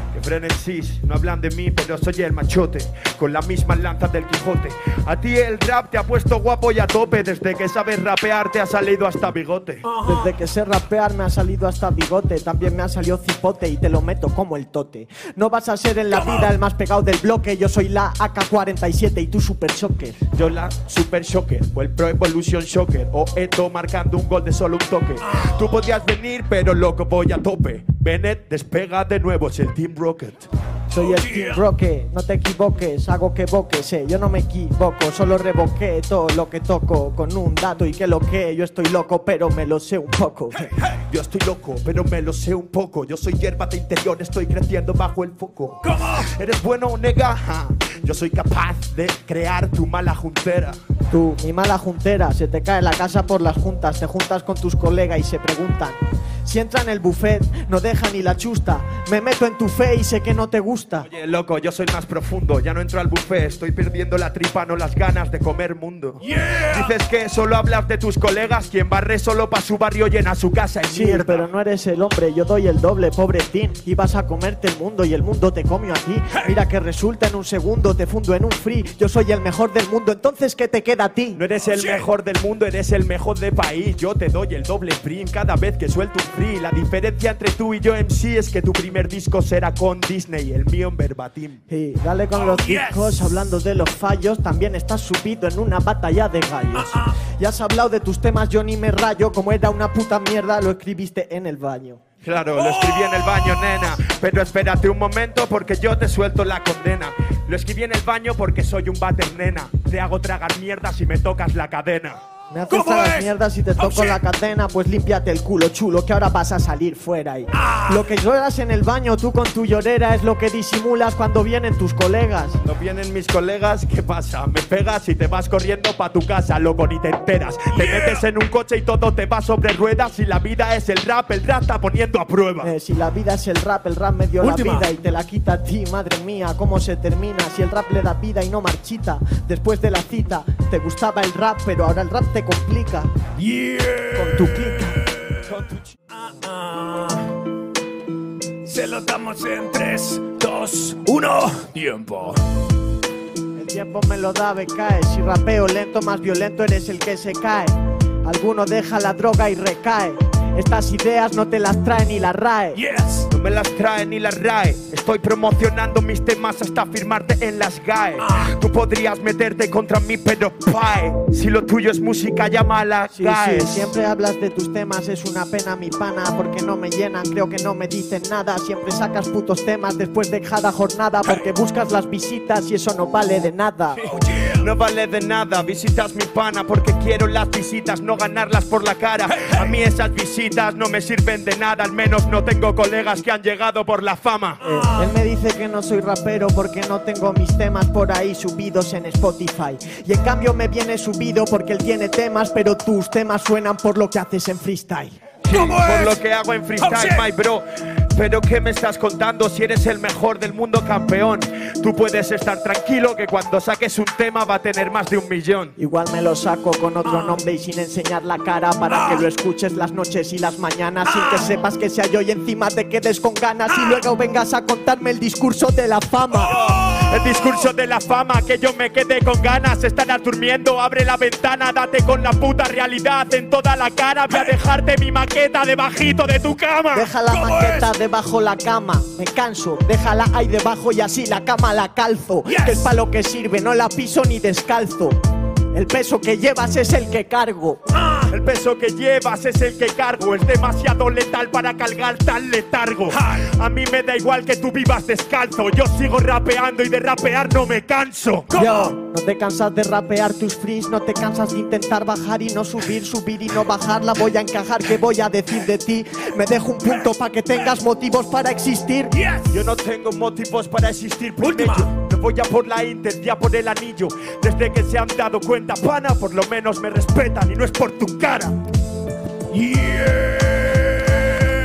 Que frenen sis, no hablan de mí, pero soy el machote, con la misma lanza del Quijote. A ti el rap te ha puesto guapo y a tope, desde que sabes rapear te ha salido hasta bigote. Desde que sé rapear me ha salido hasta bigote, también me ha salido cipote y te lo meto como el tote. No vas a ser en la vida el más pegado del bloque, yo soy la AK-47 y tú Super Shocker. Yo la Super Shocker, o el Pro Evolution Shocker, o Eto marcando un gol de solo un toque. Tú podías venir, pero loco voy a tope. Bennett despega de nuevo, es el Team Rocket. Soy el Team Rocket, no te equivoques, hago que boques, yo no me equivoco, solo revoqué todo lo que toco con un dato y que lo que yo estoy loco, pero me lo sé un poco. Yo estoy loco, pero me lo sé un poco. Yo soy hierba de interior, estoy creciendo bajo el foco. ¿Eres bueno o nega? Yo soy capaz de crear tu mala juntera. Tú, mi mala juntera, se te cae la casa por las juntas, te juntas con tus colegas y se preguntan. Si entra en el buffet, no deja ni la chusta. Me meto en tu fe y sé que no te gusta. Oye, loco, yo soy más profundo. Ya no entro al buffet, estoy perdiendo la tripa, no las ganas de comer mundo. Dices que solo hablas de tus colegas. Quien barre solo pa' su barrio llena su casa y sí, mierda. Pero no eres el hombre, yo doy el doble, pobre Tim. Ibas a comerte el mundo y el mundo te comió a ti. Mira que resulta en un segundo, te fundo en un free. Yo soy el mejor del mundo, entonces ¿qué te queda a ti? No eres el mejor del mundo, eres el mejor de país. Yo te doy el doble prim cada vez que suelto un free. La diferencia entre tú y yo MC es que tu primer disco será con Disney, el mío en verbatim. Y dale con los discos, hablando de los fallos, también estás subido en una batalla de gallos. Ya has hablado de tus temas, yo ni me rayo, como era una puta mierda, lo escribiste en el baño. Claro, lo escribí en el baño, nena. Pero espérate un momento porque yo te suelto la condena. Lo escribí en el baño porque soy un váter, nena. Te hago tragar mierda si me tocas la cadena. Me haces las mierdas y te toco la cadena, pues límpiate el culo, chulo, que ahora vas a salir fuera y lo que lloras en el baño tú con tu llorera es lo que disimulas cuando vienen tus colegas. No vienen mis colegas, ¿qué pasa? Me pegas y te vas corriendo pa' tu casa, loco, ni te enteras. Te metes en un coche y todo te va sobre ruedas. Si la vida es el rap está poniendo a prueba. Si la vida es el rap me dio la vida y te la quita a ti, madre mía, ¿cómo se termina? Si el rap le da vida y no marchita. Después de la cita, te gustaba el rap, pero ahora el rap te complica. Con tu clica. Se lo damos en 3, 2, 1. Tiempo. El tiempo me lo da, cae. Si rapeo lento, más violento eres el que se cae. Alguno deja la droga y recae. Estas ideas no te las trae ni la RAE. No me las trae ni la RAE. Estoy promocionando mis temas hasta firmarte en las GAE. Tú podrías meterte contra mí, pero pae. Si lo tuyo es música, llama a la GAE. Sí, siempre hablas de tus temas, es una pena mi pana, porque no me llenan, creo que no me dicen nada. Siempre sacas putos temas después de cada jornada, porque buscas las visitas y eso no vale de nada. No vale de nada, visitas mi pana porque quiero las visitas, no ganarlas por la cara. A mí esas visitas no me sirven de nada, al menos no tengo colegas que han llegado por la fama. Él me dice que no soy rapero porque no tengo mis temas por ahí subidos en Spotify. Y en cambio me viene subido porque él tiene temas, pero tus temas suenan por lo que haces en freestyle. Sí, por lo que hago en freestyle, my bro. Pero ¿qué me estás contando si eres el mejor del mundo, campeón? Tú puedes estar tranquilo que cuando saques un tema va a tener más de 1 millón. Igual me lo saco con otro nombre y sin enseñar la cara, para que lo escuches las noches y las mañanas, sin que sepas que sea yo y encima te quedes con ganas y luego vengas a contarme el discurso de la fama. El discurso de la fama, que yo me quedé con ganas. Estarás durmiendo, abre la ventana, date con la puta realidad en toda la cara. Voy a dejarte mi maqueta debajito de tu cama. Deja la maqueta debajo la cama, me canso, déjala ahí debajo y así la cama la calzo. Que el palo que sirve no la piso ni descalzo. El peso que llevas es el que cargo. El peso que llevas es el que cargo. Es demasiado letal para cargar tan letargo. A mí me da igual que tú vivas descalzo. Yo sigo rapeando y de rapear no me canso. Yo, no te cansas de rapear tus frees, no te cansas de intentar bajar y no subir, subir y no bajar. La voy a encajar, ¿qué voy a decir de ti? Me dejo un punto para que tengas motivos para existir. Yo no tengo motivos para existir, primero. Me voy a por la Inter, ya por el anillo. Desde que se han dado cuenta, pana, por lo menos me respetan y no es por tu cara.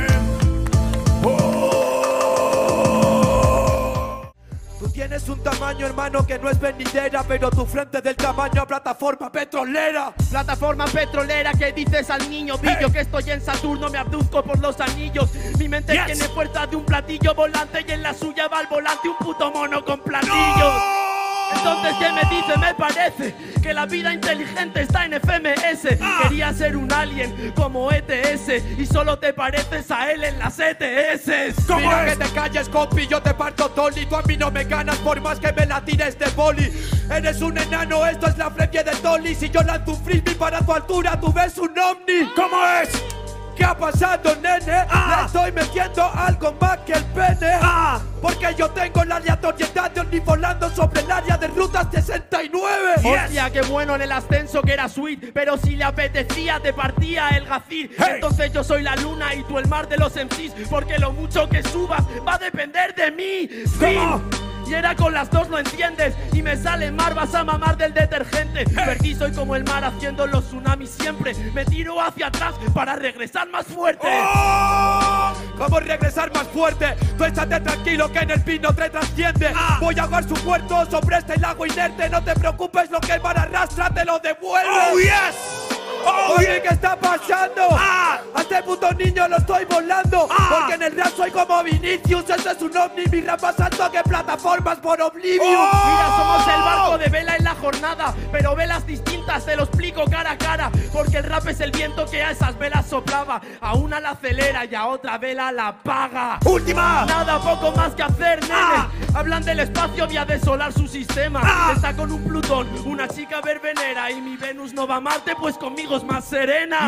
Tú tienes un tamaño tamaño, hermano, que no es venidera, pero tu frente del tamaño a plataforma petrolera. Plataforma petrolera que dices al niño Billo que estoy en Saturno, me abduzco por los anillos. Mi mente tiene fuerza de un platillo volante y en la suya va al volante un puto mono con platillos. Entonces, ¿qué me dice? Me parece que la vida inteligente está en FMS. Quería ser un alien como ETS y solo te pareces a él en las ETS. Mira que te calles, compi, yo te parto Tolly. Tú a mí no me ganas por más que me la tires de boli. Eres un enano, esto es la frente de Tolly. Si yo lanzo un frisbee para tu altura, tú ves un ovni. ¿Cómo es? ¿Qué ha pasado, nene? Le estoy metiendo algo más que el pene. Porque yo tengo la aleatoriedad de Omni volando sobre el área de ruta 69. Hostia, qué bueno en el ascenso que era sweet. Pero si le apetecía te partía el gacir. Entonces yo soy la luna y tú el mar de los MCs. Porque lo mucho que subas va a depender de mí. Y era con las dos, lo entiendes. Y me sale mar, vas a mamar del detergente. Perdí, soy como el mar haciendo los tsunamis siempre. Me tiro hacia atrás para regresar más fuerte. ¿Cómo regresar más fuerte? Tú estate tranquilo que en el pino te trasciende. Voy a ahogar su puerto sobre este lago inerte. No te preocupes, lo que el mar arrastra te lo devuelve. ¡Oh, yes! Oye, ¿qué está pasando? A este puto niño lo estoy volando. Porque en el rap soy como Vinicius. Eso es un ovni, mi rap más alto que plataformas por Oblivion. Mira, somos el barco de vela en la jornada, pero velas distintas, te lo explico cara a cara. Porque el rap es el viento que a esas velas soplaba. A una la acelera y a otra vela la apaga. ¡Última! Nada, poco más que hacer, nene. Hablan del espacio, voy a desolar su sistema. Está con un Plutón, una chica verbenera. Y mi Venus no va a Marte, pues conmigo es más serena.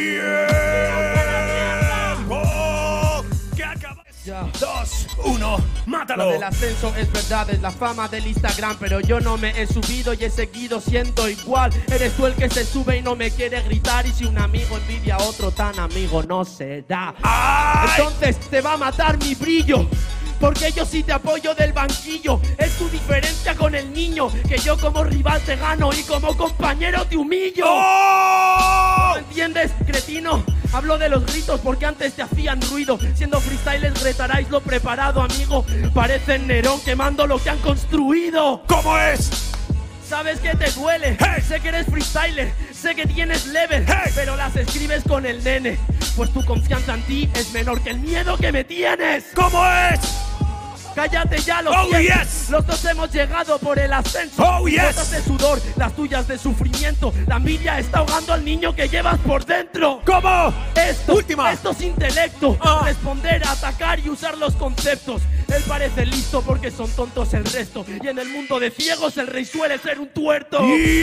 ¿Qué acaba? 2, 1, mátalo. Lo del ascenso es verdad, es la fama del Instagram. Pero yo no me he subido y he seguido siendo igual. Eres tú el que se sube y no me quiere gritar. Y si un amigo envidia a otro, tan amigo no será. Entonces te va a matar mi brillo. Porque yo sí te apoyo del banquillo. Es tu diferencia con el niño, que yo como rival te gano y como compañero te humillo. ¿No entiendes, cretino? Hablo de los gritos porque antes te hacían ruido. Siendo freestylers retaráis lo preparado, amigo. Parecen Nerón quemando lo que han construido. ¿Cómo es? Sabes que te duele, sé que eres freestyler, sé que tienes level, pero las escribes con el nene. Pues tu confianza en ti es menor que el miedo que me tienes. ¿Cómo es? Cállate ya, los Los dos hemos llegado por el ascenso. Gotas de sudor, las tuyas de sufrimiento. La envidia está ahogando al niño que llevas por dentro. ¿Cómo? Esto es intelecto. Responder, atacar y usar los conceptos. Él parece listo porque son tontos el resto. Y en el mundo de ciegos el rey suele ser un tuerto.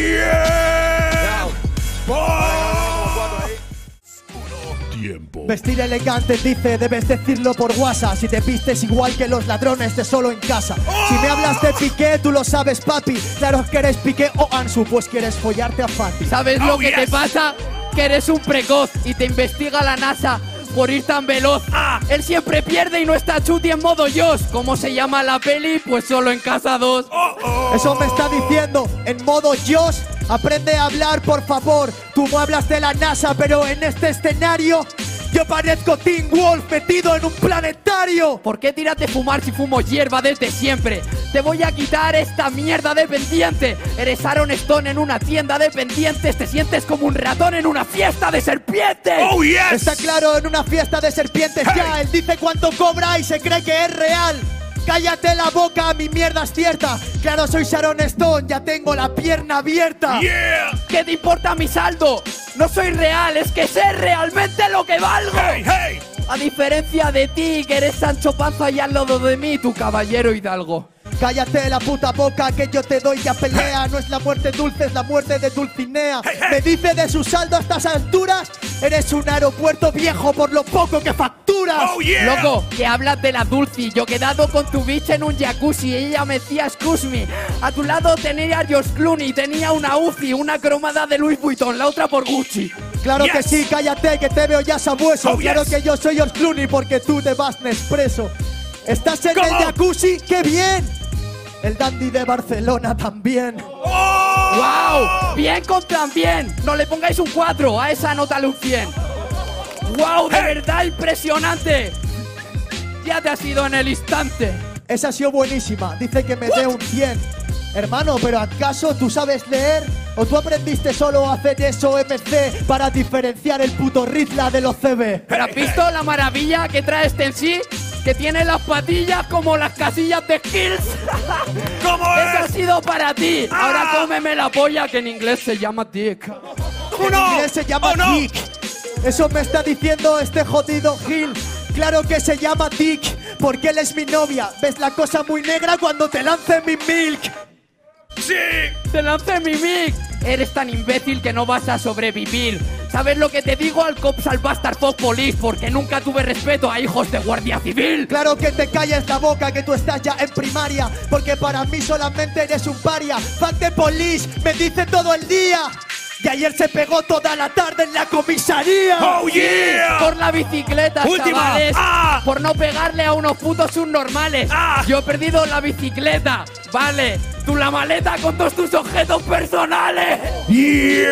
Vestir elegante dice, debes decirlo por WhatsApp. Si te vistes igual que los ladrones de solo en casa. Si me hablas de Piqué, tú lo sabes, papi. Claro que eres Piqué o Ansu, pues quieres follarte a Fati. ¿Sabes lo que te pasa? Que eres un precoz y te investiga la NASA por ir tan veloz. Él siempre pierde y no está Chuti en modo Josh. ¿Cómo se llama la peli? Pues solo en casa 2. Eso me está diciendo en modo Josh. Aprende a hablar, por favor. Tú me hablas de la NASA, pero en este escenario yo parezco Teen Wolf metido en un planetario. ¿Por qué tiras de fumar si fumo hierba desde siempre? Te voy a quitar esta mierda de pendiente. Eres Aaron Stone en una tienda de pendientes. Te sientes como un ratón en una fiesta de serpientes. Está claro, en una fiesta de serpientes ya. Él dice cuánto cobra y se cree que es real. Cállate la boca, mi mierda es cierta. Claro, soy Sharon Stone, ya tengo la pierna abierta. ¿Qué te importa mi saldo? No soy real, es que sé realmente lo que valgo. A diferencia de ti, que eres Sancho Panza y al lado de mí, tu caballero hidalgo. Cállate la puta boca que yo te doy ya pelea. No es la muerte dulce, es la muerte de Dulcinea. Me dice de su saldo a estas alturas. Eres un aeropuerto viejo por lo poco que facturas. Loco, que hablas de la Dulci. Yo he quedado con tu bitch en un jacuzzi. Ella me decía excuse me. A tu lado tenía a George Clooney. Tenía una Uzi, una cromada de Louis Vuitton, la otra por Gucci. Claro que sí, cállate que te veo ya sabueso. Claro que yo soy George Clooney porque tú te vas Nespresso. ¿Estás en el jacuzzi? ¡Qué bien! El dandy de Barcelona también. ¡Wow! Bien con también. No le pongáis un 4, a esa anótale un 100. ¡Wow! De verdad impresionante. Ya te has ido en el instante. Esa ha sido buenísima, dice que me dé un 100. Hermano, ¿pero acaso tú sabes leer? ¿O tú aprendiste solo a hacer eso MC para diferenciar el puto Rizla de los CB? ¿Pero has visto la maravilla que trae este en sí? Que tiene las patillas como las casillas de Skills. ¿Cómo es? Eso ha sido para ti. Ahora cómeme la polla, que en inglés se llama dick. En inglés se llama dick. Eso me está diciendo este jodido Gil. Claro que se llama Dick, porque él es mi novia. ¿Ves la cosa muy negra cuando te lance mi milk? ¡Sí! ¡Te lancé mi milk! Eres tan imbécil que no vas a sobrevivir. ¿Sabes lo que te digo al cops al bastard fuck police? Porque nunca tuve respeto a hijos de guardia civil. Claro que te calles la boca, que tú estás ya en primaria, porque para mí solamente eres un paria. Fuck the police, me dice todo el día. Y ayer se pegó toda la tarde en la comisaría. ¡Oh, yeah! Por la bicicleta, Última. chavales. Por no pegarle a unos putos subnormales. Yo he perdido la bicicleta. Vale, tú la maleta con todos tus objetos personales. ¡Bien!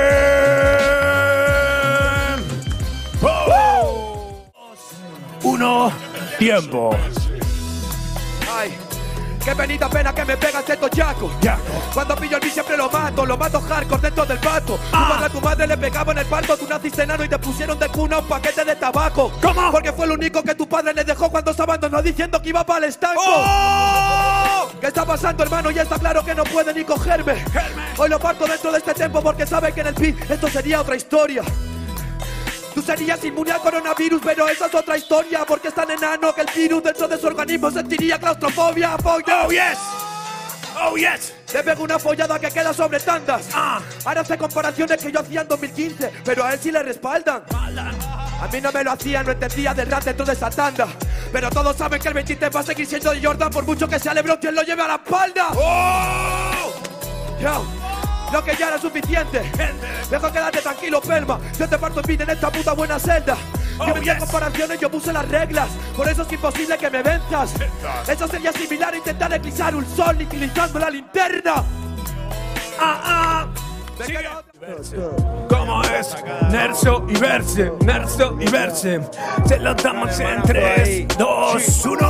¡Oh! 1, tiempo. Ay, qué penita pena que me pegas estos yacos. Cuando pillo el beat siempre lo mato hardcore dentro del pato. Cuando a tu madre le pegaba en el parto, tú naciste enano y te pusieron de cuna un paquete de tabaco. ¿Cómo? Porque fue lo único que tu padre le dejó cuando se abandonó diciendo que iba para el estanco. ¡Oh! ¿Qué está pasando, hermano? Ya está claro que no puede ni cogerme. Hoy lo parto dentro de este tiempo porque sabe que en el beat esto sería otra historia. Tú serías inmune al coronavirus, pero esa es otra historia. Porque es tan enano que el virus dentro de su organismo sentiría claustrofobia. ¡Oh, yes! ¡Oh, yes! Le pego una follada que queda sobre tandas. Ahora hace comparaciones que yo hacía en 2015, pero a él sí le respaldan. A mí no me lo hacían, no entendía del rap dentro de esa tanda. Pero todos saben que el 23 va a seguir siendo de Jordan, por mucho que sea LeBron quien lo lleve a la espalda. ¡Oh! Yo, lo que ya era suficiente. Dejo quedarte tranquilo, Pelma. Yo te parto en vida en esta puta buena celda. Yo me hice comparaciones, yo puse las reglas. Por eso es imposible que me venzas. Eso sería similar a intentar eclipsar un sol utilizando la linterna. ¿Cómo es? Nerso y verse, Nerso y verse. Se lo damos en 3, 2, 1.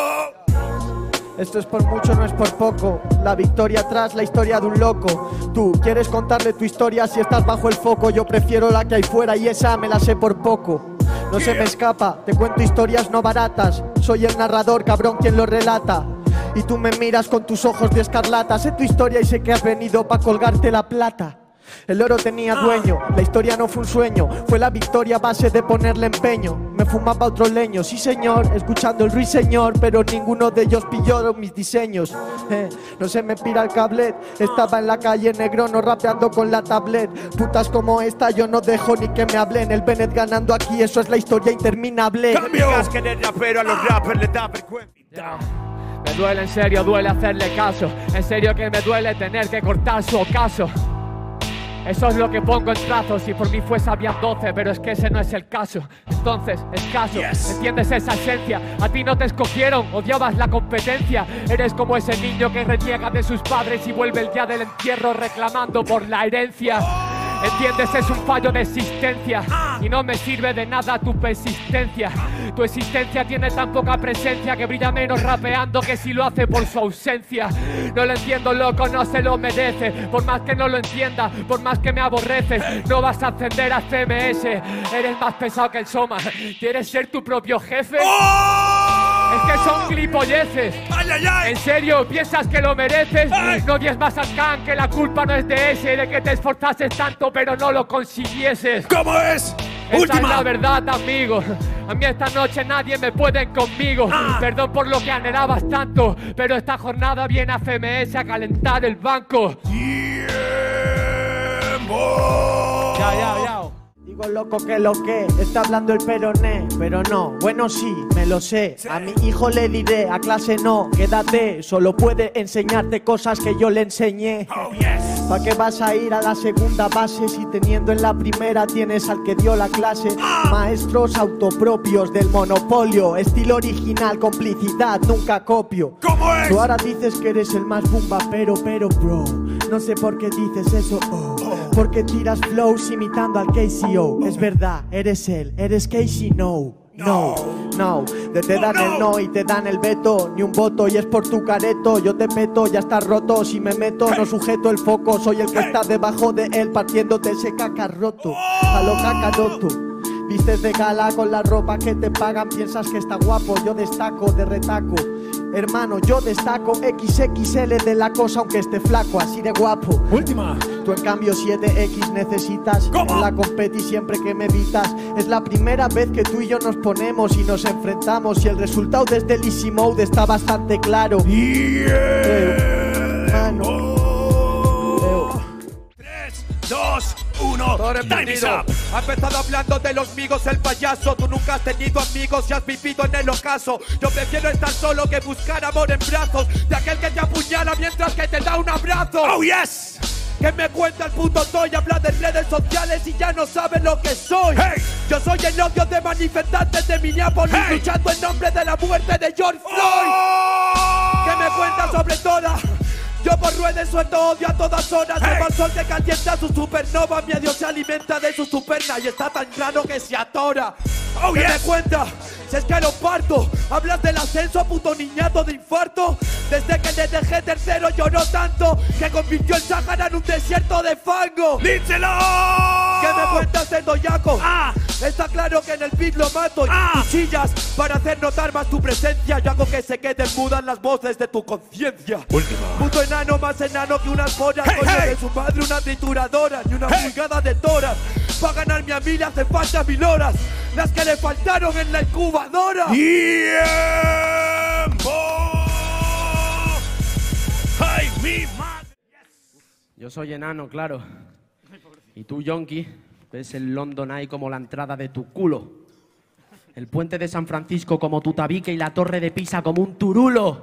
Esto es por mucho, no es por poco. La victoria atrás, la historia de un loco. Tú quieres contarle tu historia si estás bajo el foco. Yo prefiero la que hay fuera y esa me la sé por poco. No se me escapa, te cuento historias no baratas. Soy el narrador, cabrón, quien lo relata. Y tú me miras con tus ojos de escarlata. Sé tu historia y sé que has venido pa' colgarte la plata. El oro tenía dueño, la historia no fue un sueño. Fue la victoria a base de ponerle empeño. Me fumaba otro leño, sí señor, escuchando el ruiseñor, pero ninguno de ellos pilló mis diseños. No se me pira el cablet, estaba en la calle Negrono rapeando con la tablet. Putas como esta yo no dejo ni que me hablen. El Bennett ganando aquí, eso es la historia interminable. Digas que eres rapero, a los rappers les da vergüenza. Me duele, en serio, duele hacerle caso. En serio que me duele tener que cortar su ocaso. Eso es lo que pongo en trazos. Si por mí fuese habían 12, pero es que ese no es el caso. Entonces, escaso, ¿entiendes esa esencia? A ti no te escogieron, odiabas la competencia. Eres como ese niño que reniega de sus padres y vuelve el día del entierro reclamando por la herencia. ¿Entiendes? Es un fallo de existencia y no me sirve de nada tu persistencia. Tu existencia tiene tan poca presencia que brilla menos rapeando que si lo hace por su ausencia. No lo entiendo, loco, no se lo merece. Por más que no lo entienda, por más que me aborreces, no vas a ascender a CMS. Eres más pesado que el Soma. ¿Quieres ser tu propio jefe? Es que son gilipolleces. ¿En serio piensas que lo mereces? No odies más al Khan, que la culpa no es de ese, de que te esforzases tanto pero no lo consiguieses. ¿Cómo es? Esa Última. es la verdad, amigo. A mí esta noche nadie me puede conmigo. Perdón por lo que anhelabas tanto, pero esta jornada viene a FMS a calentar el banco. Ya. Digo loco que lo que está hablando el peroné, pero no, bueno sí, me lo sé. A mi hijo le diré, a clase no, quédate, solo puede enseñarte cosas que yo le enseñé. ¿Pa' qué vas a ir a la segunda base si teniendo en la primera tienes al que dio la clase? Maestros autopropios del monopolio, estilo original, complicidad, nunca copio. ¿Cómo es? Tú ahora dices que eres el más bumba, pero bro, no sé por qué dices eso, porque tiras flows imitando al KCO. Es verdad, eres él, eres Casey, no. No, te dan el no y te dan el veto. Ni un voto y es por tu careto. Yo te meto, ya estás roto. Si me meto, no sujeto el foco. Soy el que está debajo de él, partiéndote ese cacarroto. A lo cacaroto. Vistes de gala con la ropa que te pagan. Piensas que está guapo, yo destaco de retaco. Hermano, yo destaco XXL de la cosa aunque esté flaco, así de guapo. Última. Tú en cambio 7X necesitas. ¿Cómo? En la competi siempre que me evitas. Es la primera vez que tú y yo nos ponemos y nos enfrentamos. Y el resultado desde el Easy Mode está bastante claro. Mano. 3, 2, 1, time is up. Ha empezado hablando de los migos el payaso. Tú nunca has tenido amigos y has vivido en el ocaso. Yo prefiero estar solo que buscar amor en brazos de aquel que te apuñala mientras que te da un abrazo. Oh yes. ¿Qué me cuenta el puto Toy? Habla de redes sociales y ya no sabe lo que soy. Hey. Yo soy el odio de manifestantes de Minneapolis, hey, luchando en nombre de la muerte de George Floyd. ¿Qué me cuenta sobre toda? Yo por ruedas suelto odio a todas horas. Hey. El sol que calienta su supernova. Mi Dios se alimenta de su superna y está tan claro que se atora. Oh, ¿Qué yes. me cuenta? Si es que lo parto. Hablas del ascenso, puto niñato de infarto. Desde que le dejé tercero lloró tanto que convirtió el Sahara en un desierto de fango. ¡Díselo! ¿Qué me cuentas de Doyaco? Está claro que en el beat lo mato y cuchillas para hacer notar más tu presencia. Yo hago que se queden mudas las voces de tu conciencia. Última. Puto enano más enano que unas pollas. Hey, Coño hey. de su madre una trituradora y una pulgada de toras. Pa' ganarme a mí le hace falta 1000 horas. Las que le faltaron en la incubadora. ¡Tiempo! ¡Ay, mi madre! Yo soy enano, claro. Y tú, Yonki, ves el London Eye como la entrada de tu culo. El puente de San Francisco como tu tabique y la torre de Pisa como un turulo.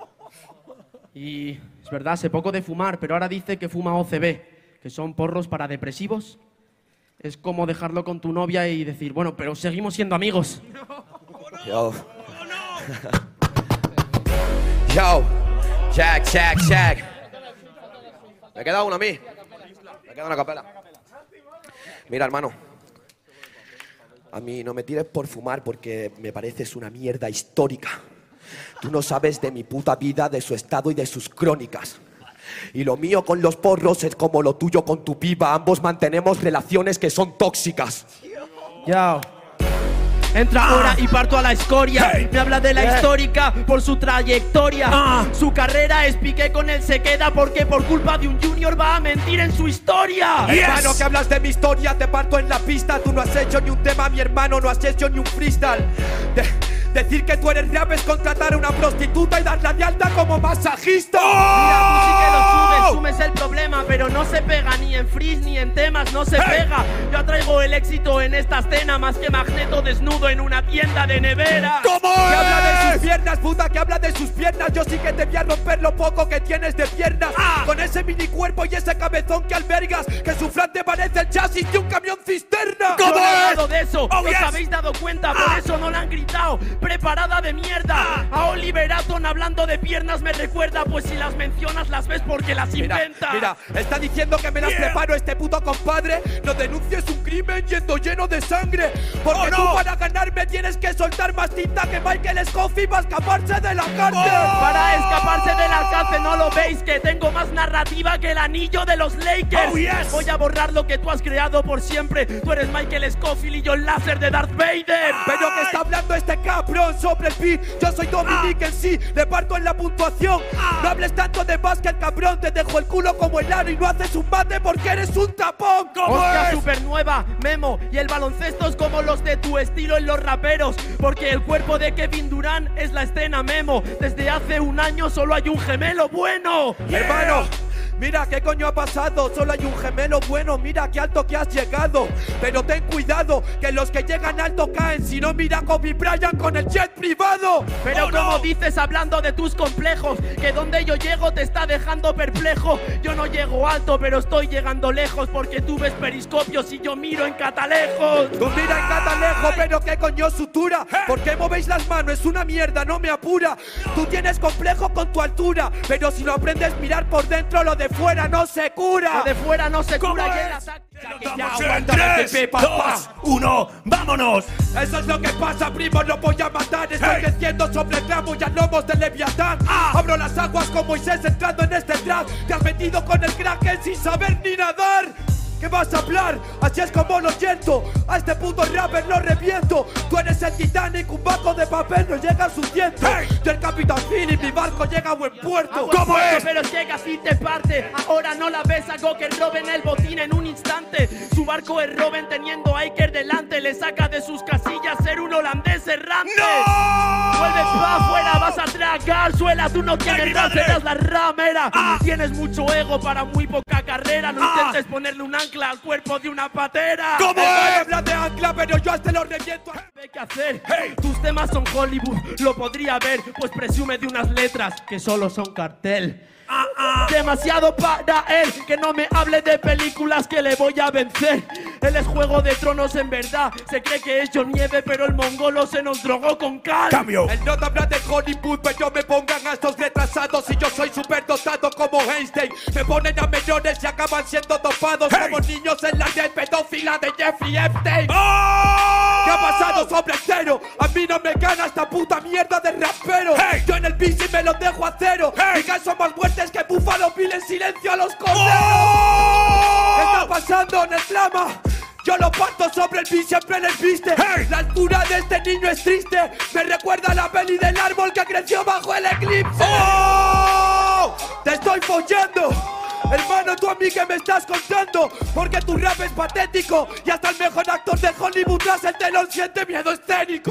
Y es verdad, sé poco de fumar, pero ahora dice que fuma OCB, que son porros para depresivos. Es como dejarlo con tu novia y decir, bueno, pero seguimos siendo amigos. Yo. Yo. Jack. Me queda uno a mí. Me queda una capela. Mira, hermano. A mí no me tires por fumar porque me pareces una mierda histórica. Tú no sabes de mi puta vida, de su estado y de sus crónicas. Y lo mío con los porros es como lo tuyo con tu piba. Ambos mantenemos relaciones que son tóxicas. Yao. Entra ahora y parto a la escoria. Hey. Me habla de la histórica por su trayectoria. Su carrera es piqué con él se queda porque por culpa de un junior va a mentir en su historia. Yes. Hermano, que hablas de mi historia, te parto en la pista. Tú no has hecho ni un tema, mi hermano, no has hecho ni un freestyle. Decir que tú eres rap es contratar a una prostituta y darla de alta como masajista. Mira, tú sí que lo subes el problema, pero no se pega ni en freeze ni en temas, no se pega. Yo traigo el éxito en esta escena más que Magneto desnudo en una tienda de nevera. ¿Cómo Que es? habla de sus piernas, puta, que habla de sus piernas. Yo sí que te voy a romper lo poco que tienes de piernas. Con ese mini cuerpo y ese cabezón que albergas, que su frente parece el chasis de un camión cisterna. Yo ¿Cómo no he es? hablado de eso, Oh, os yes. habéis dado cuenta, por eso no la han gritado. Preparada de mierda. A Oliver Atom hablando de piernas me recuerda, pues si las mencionas las ves porque las inventa. Mira, está diciendo que me las preparo este puto compadre. No denuncies un crimen yendo lleno de sangre. Porque tú para ganarme tienes que soltar más tinta que Michael Scofield para escaparse de la cárcel. Para escaparse del alcance, no lo veis, que tengo más narrativa que el anillo de los Lakers. Oh, yes. Voy a borrar lo que tú has creado por siempre. Tú eres Michael Scofield y yo el láser de Darth Vader. Pero que está hablando este cabrón sobre el beat. Yo soy Dominic en sí, le parto en la puntuación. No hables tanto de básquet, cabrón. Te dejo el culo como el aro y no haces un mate porque eres un tapón. Hostia super nueva, Memo. Y el baloncesto es como los de tu estilo en los raperos. Porque el cuerpo de Kevin Durant es la escena, Memo. Desde hace un año solo hay un gemelo bueno. Hermano, mira qué coño ha pasado. Solo hay un gemelo bueno, mira qué alto que has llegado. Pero ten cuidado, que los que llegan alto caen. Si no, mira a Kobe Bryant con el jet privado. Pero como dices hablando de tus complejos, que donde yo llego te está dejando perplejo. Yo no llego alto, pero estoy llegando lejos, porque tú ves periscopios y yo miro en catalejos. Tú mira en catalejo, pero qué coño sutura. ¿Por qué movéis las manos? Es una mierda, no me apura. Tú tienes complejo con tu altura, pero si no aprendes a mirar por dentro lo de fuera no se cura. Lo de fuera no se ¿Cómo cura y es? el ataque. Ya, aguántame, 3, 2, 1, ¡vámonos! Eso es lo que pasa, primo, no voy a matar. Estoy creciendo sobre el tramo y a lomos de Leviatán. Abro las aguas con Moisés entrando en este trap. Te has metido con el kraken sin saber ni nadar. ¿Qué vas a hablar? Así es como lo siento. A este puto rapper lo reviento. Tú eres el Titanic, un barco de papel no llega a su tiento. Yo el Capitán Philip, mi barco llega a buen puerto. ¿Cómo es? Pero llega así te parte. Ahora no la ves, hago que roben el botín en un instante. Su barco es Robin teniendo a Iker delante. Le saca de sus casillas ser un holandés errante. ¡No! Vuelves pa' afuera, vas a tragar suela. Tú no tienes ras, eres la ramera. Tienes mucho ego para muy poca carrera. No intentes ponerle un ancla al cuerpo de una patera. ¿Cómo es? Habla de ancla, pero yo hasta lo reviento. ¿Qué hacer? Tus temas son Hollywood, lo podría ver, pues presume de unas letras que solo son cartel. Demasiado para él, que no me hable de películas que le voy a vencer. Él es Juego de Tronos en verdad. Se cree que es John Nieve, pero el mongolo se nos drogó con cal. Cambio. Él no te habla de Hollywood, pero me pongan a estos retrasados. Y yo soy súper dotado como Einstein. Me ponen a menores y acaban siendo dopados como niños en la red pedófila de Jeffrey Epstein. ¿Qué ha pasado, sobre cero? A mí no me gana esta puta mierda de rapero. Yo en el bici me lo dejo a cero. Mi caso más muertes que Búfalo Bill en silencio a los corderos. ¿Qué está pasando en el drama? Yo lo parto sobre el beat, siempre en el piste. La altura de este niño es triste. Me recuerda a la peli del árbol que creció bajo el eclipse. Te estoy follando. Hermano, tú a mí que me estás contando, porque tu rap es patético y hasta el mejor actor de Hollywood tras el telón siente miedo escénico.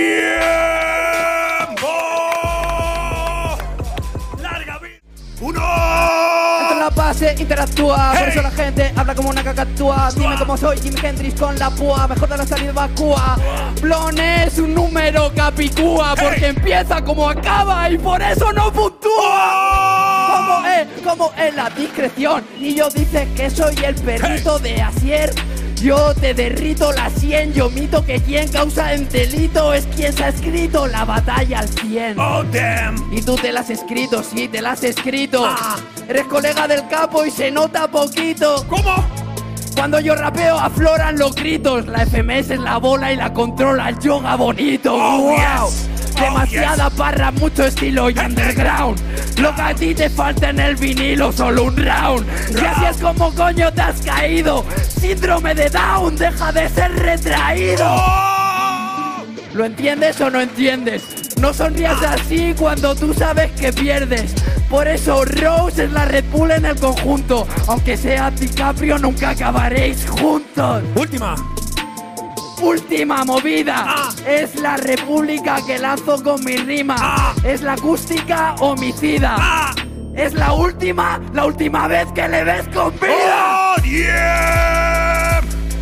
¡Larga vida! ¡1! Entra en la base, interactúa, por eso la gente habla como una cacatúa. Dime cómo soy Jimi Hendrix con la púa, mejor de la salida vacúa. Blon es un número capicúa, porque empieza como acaba y por eso no puntúa. Como es la discreción, y yo dices que soy el perrito de Asier. Yo te derrito la 100, yo mito que quien causa el delito es quien se ha escrito la batalla al 100. Oh, damn. Y tú te la has escrito, sí, te la has escrito. Eres colega del capo y se nota poquito. ¿Cómo? Cuando yo rapeo afloran los gritos. La FMS es la bola y la controla el yoga bonito. Oh, wow. yes. Demasiada parra, mucho estilo y underground. Lo que a ti te falta en el vinilo, solo un round. Y así es como coño te has caído. Síndrome de Down, deja de ser retraído. ¿Lo entiendes o no entiendes? No sonrías así cuando tú sabes que pierdes. Por eso Rose es la Red Bull en el conjunto. Aunque sea DiCaprio nunca acabaréis juntos. Última movida, es la república que lanzo con mi rima. Es la acústica homicida. Es la última vez que le ves con vida. ¡Oh, yeah!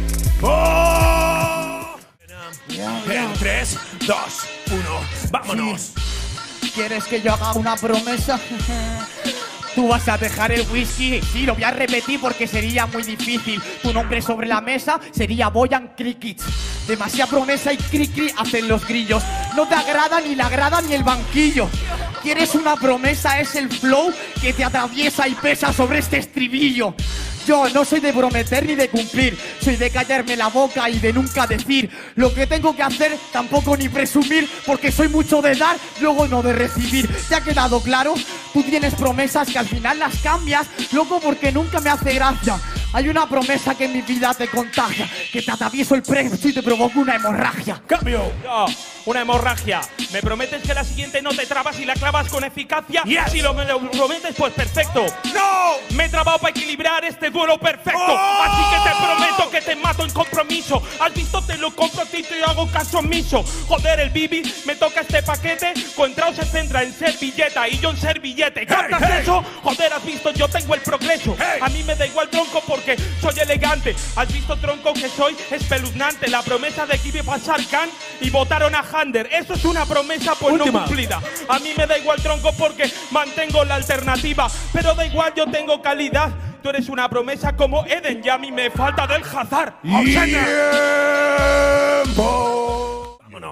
En 3, 2, 1, ¡vámonos! ¿Quieres que yo haga una promesa? Tú vas a dejar el whisky. Sí, lo voy a repetir porque sería muy difícil. Tu nombre sobre la mesa sería Boyan Cricket. Demasiada promesa y cri-cri hacen los grillos. No te agrada ni la grada ni el banquillo. ¿Quieres una promesa? Es el flow que te atraviesa y pesa sobre este estribillo. Yo no soy de prometer ni de cumplir. Soy de callarme la boca y de nunca decir lo que tengo que hacer, tampoco ni presumir. Porque soy mucho de dar, luego no de recibir. ¿Te ha quedado claro? Tú tienes promesas que al final las cambias, loco, porque nunca me hace gracia. Hay una promesa que en mi vida te contagia, que te atravieso el precio y te provoco una hemorragia. ¡Cambio! Una hemorragia. ¿Me prometes que la siguiente no te trabas y la clavas con eficacia? Yes. Si me lo prometes, pues perfecto. ¡No! Me he trabado para equilibrar este duelo perfecto. Así que te prometo que te mato en compromiso. Has visto, te lo compro a ti y hago caso omiso. Joder, el Bibi me toca este paquete. Contrao se centra en servilleta y yo en servillete. ¿Captas eso? Joder, has visto, yo tengo el progreso. A mí me da igual tronco porque soy elegante. ¿Has visto, tronco, que soy espeluznante? La promesa de que iba a pasar Khan y votaron a Hander. Eso es una promesa pues no cumplida. A mí me da igual, tronco, porque mantengo la alternativa. Pero da igual, yo tengo calidad. Tú eres una promesa como Eden y a mí me falta del Hazard. ¡Tiempo! ¡Vámonos!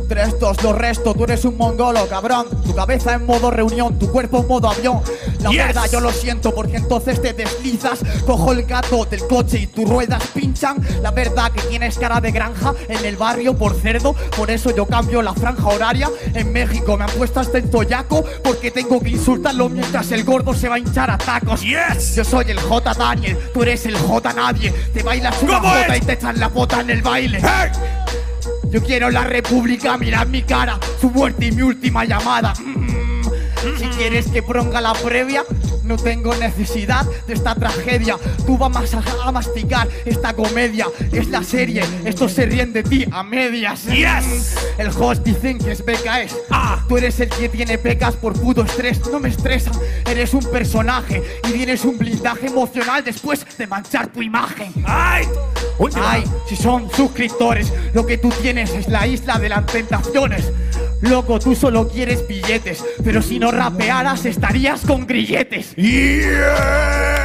3, 2, lo resto, tú eres un mongolo, cabrón. Tu cabeza en modo reunión, tu cuerpo en modo avión. La verdad yo lo siento porque entonces te deslizas. Cojo el gato del coche y tus ruedas pinchan. La verdad que tienes cara de granja en el barrio por cerdo. Por eso yo cambio la franja horaria. En México me han puesto hasta en toyaco porque tengo que insultarlo mientras el gordo se va a hinchar a tacos. Yo soy el J Daniel, tú eres el J nadie. Te bailas una jota y te echan la bota en el baile. Yo quiero la república, mirad mi cara, su muerte y mi última llamada. Si quieres que ponga la previa, no tengo necesidad de esta tragedia. Tú vas a masticar esta comedia. Es la serie, estos se ríen de ti a medias. El host dicen que es BKS. Tú eres el que tiene pecas por puto estrés. No me estresa, eres un personaje y tienes un blindaje emocional después de manchar tu imagen. Ay, si son suscriptores, lo que tú tienes es la isla de las tentaciones. Loco, tú solo quieres billetes, pero si no rapearas estarías con grilletes.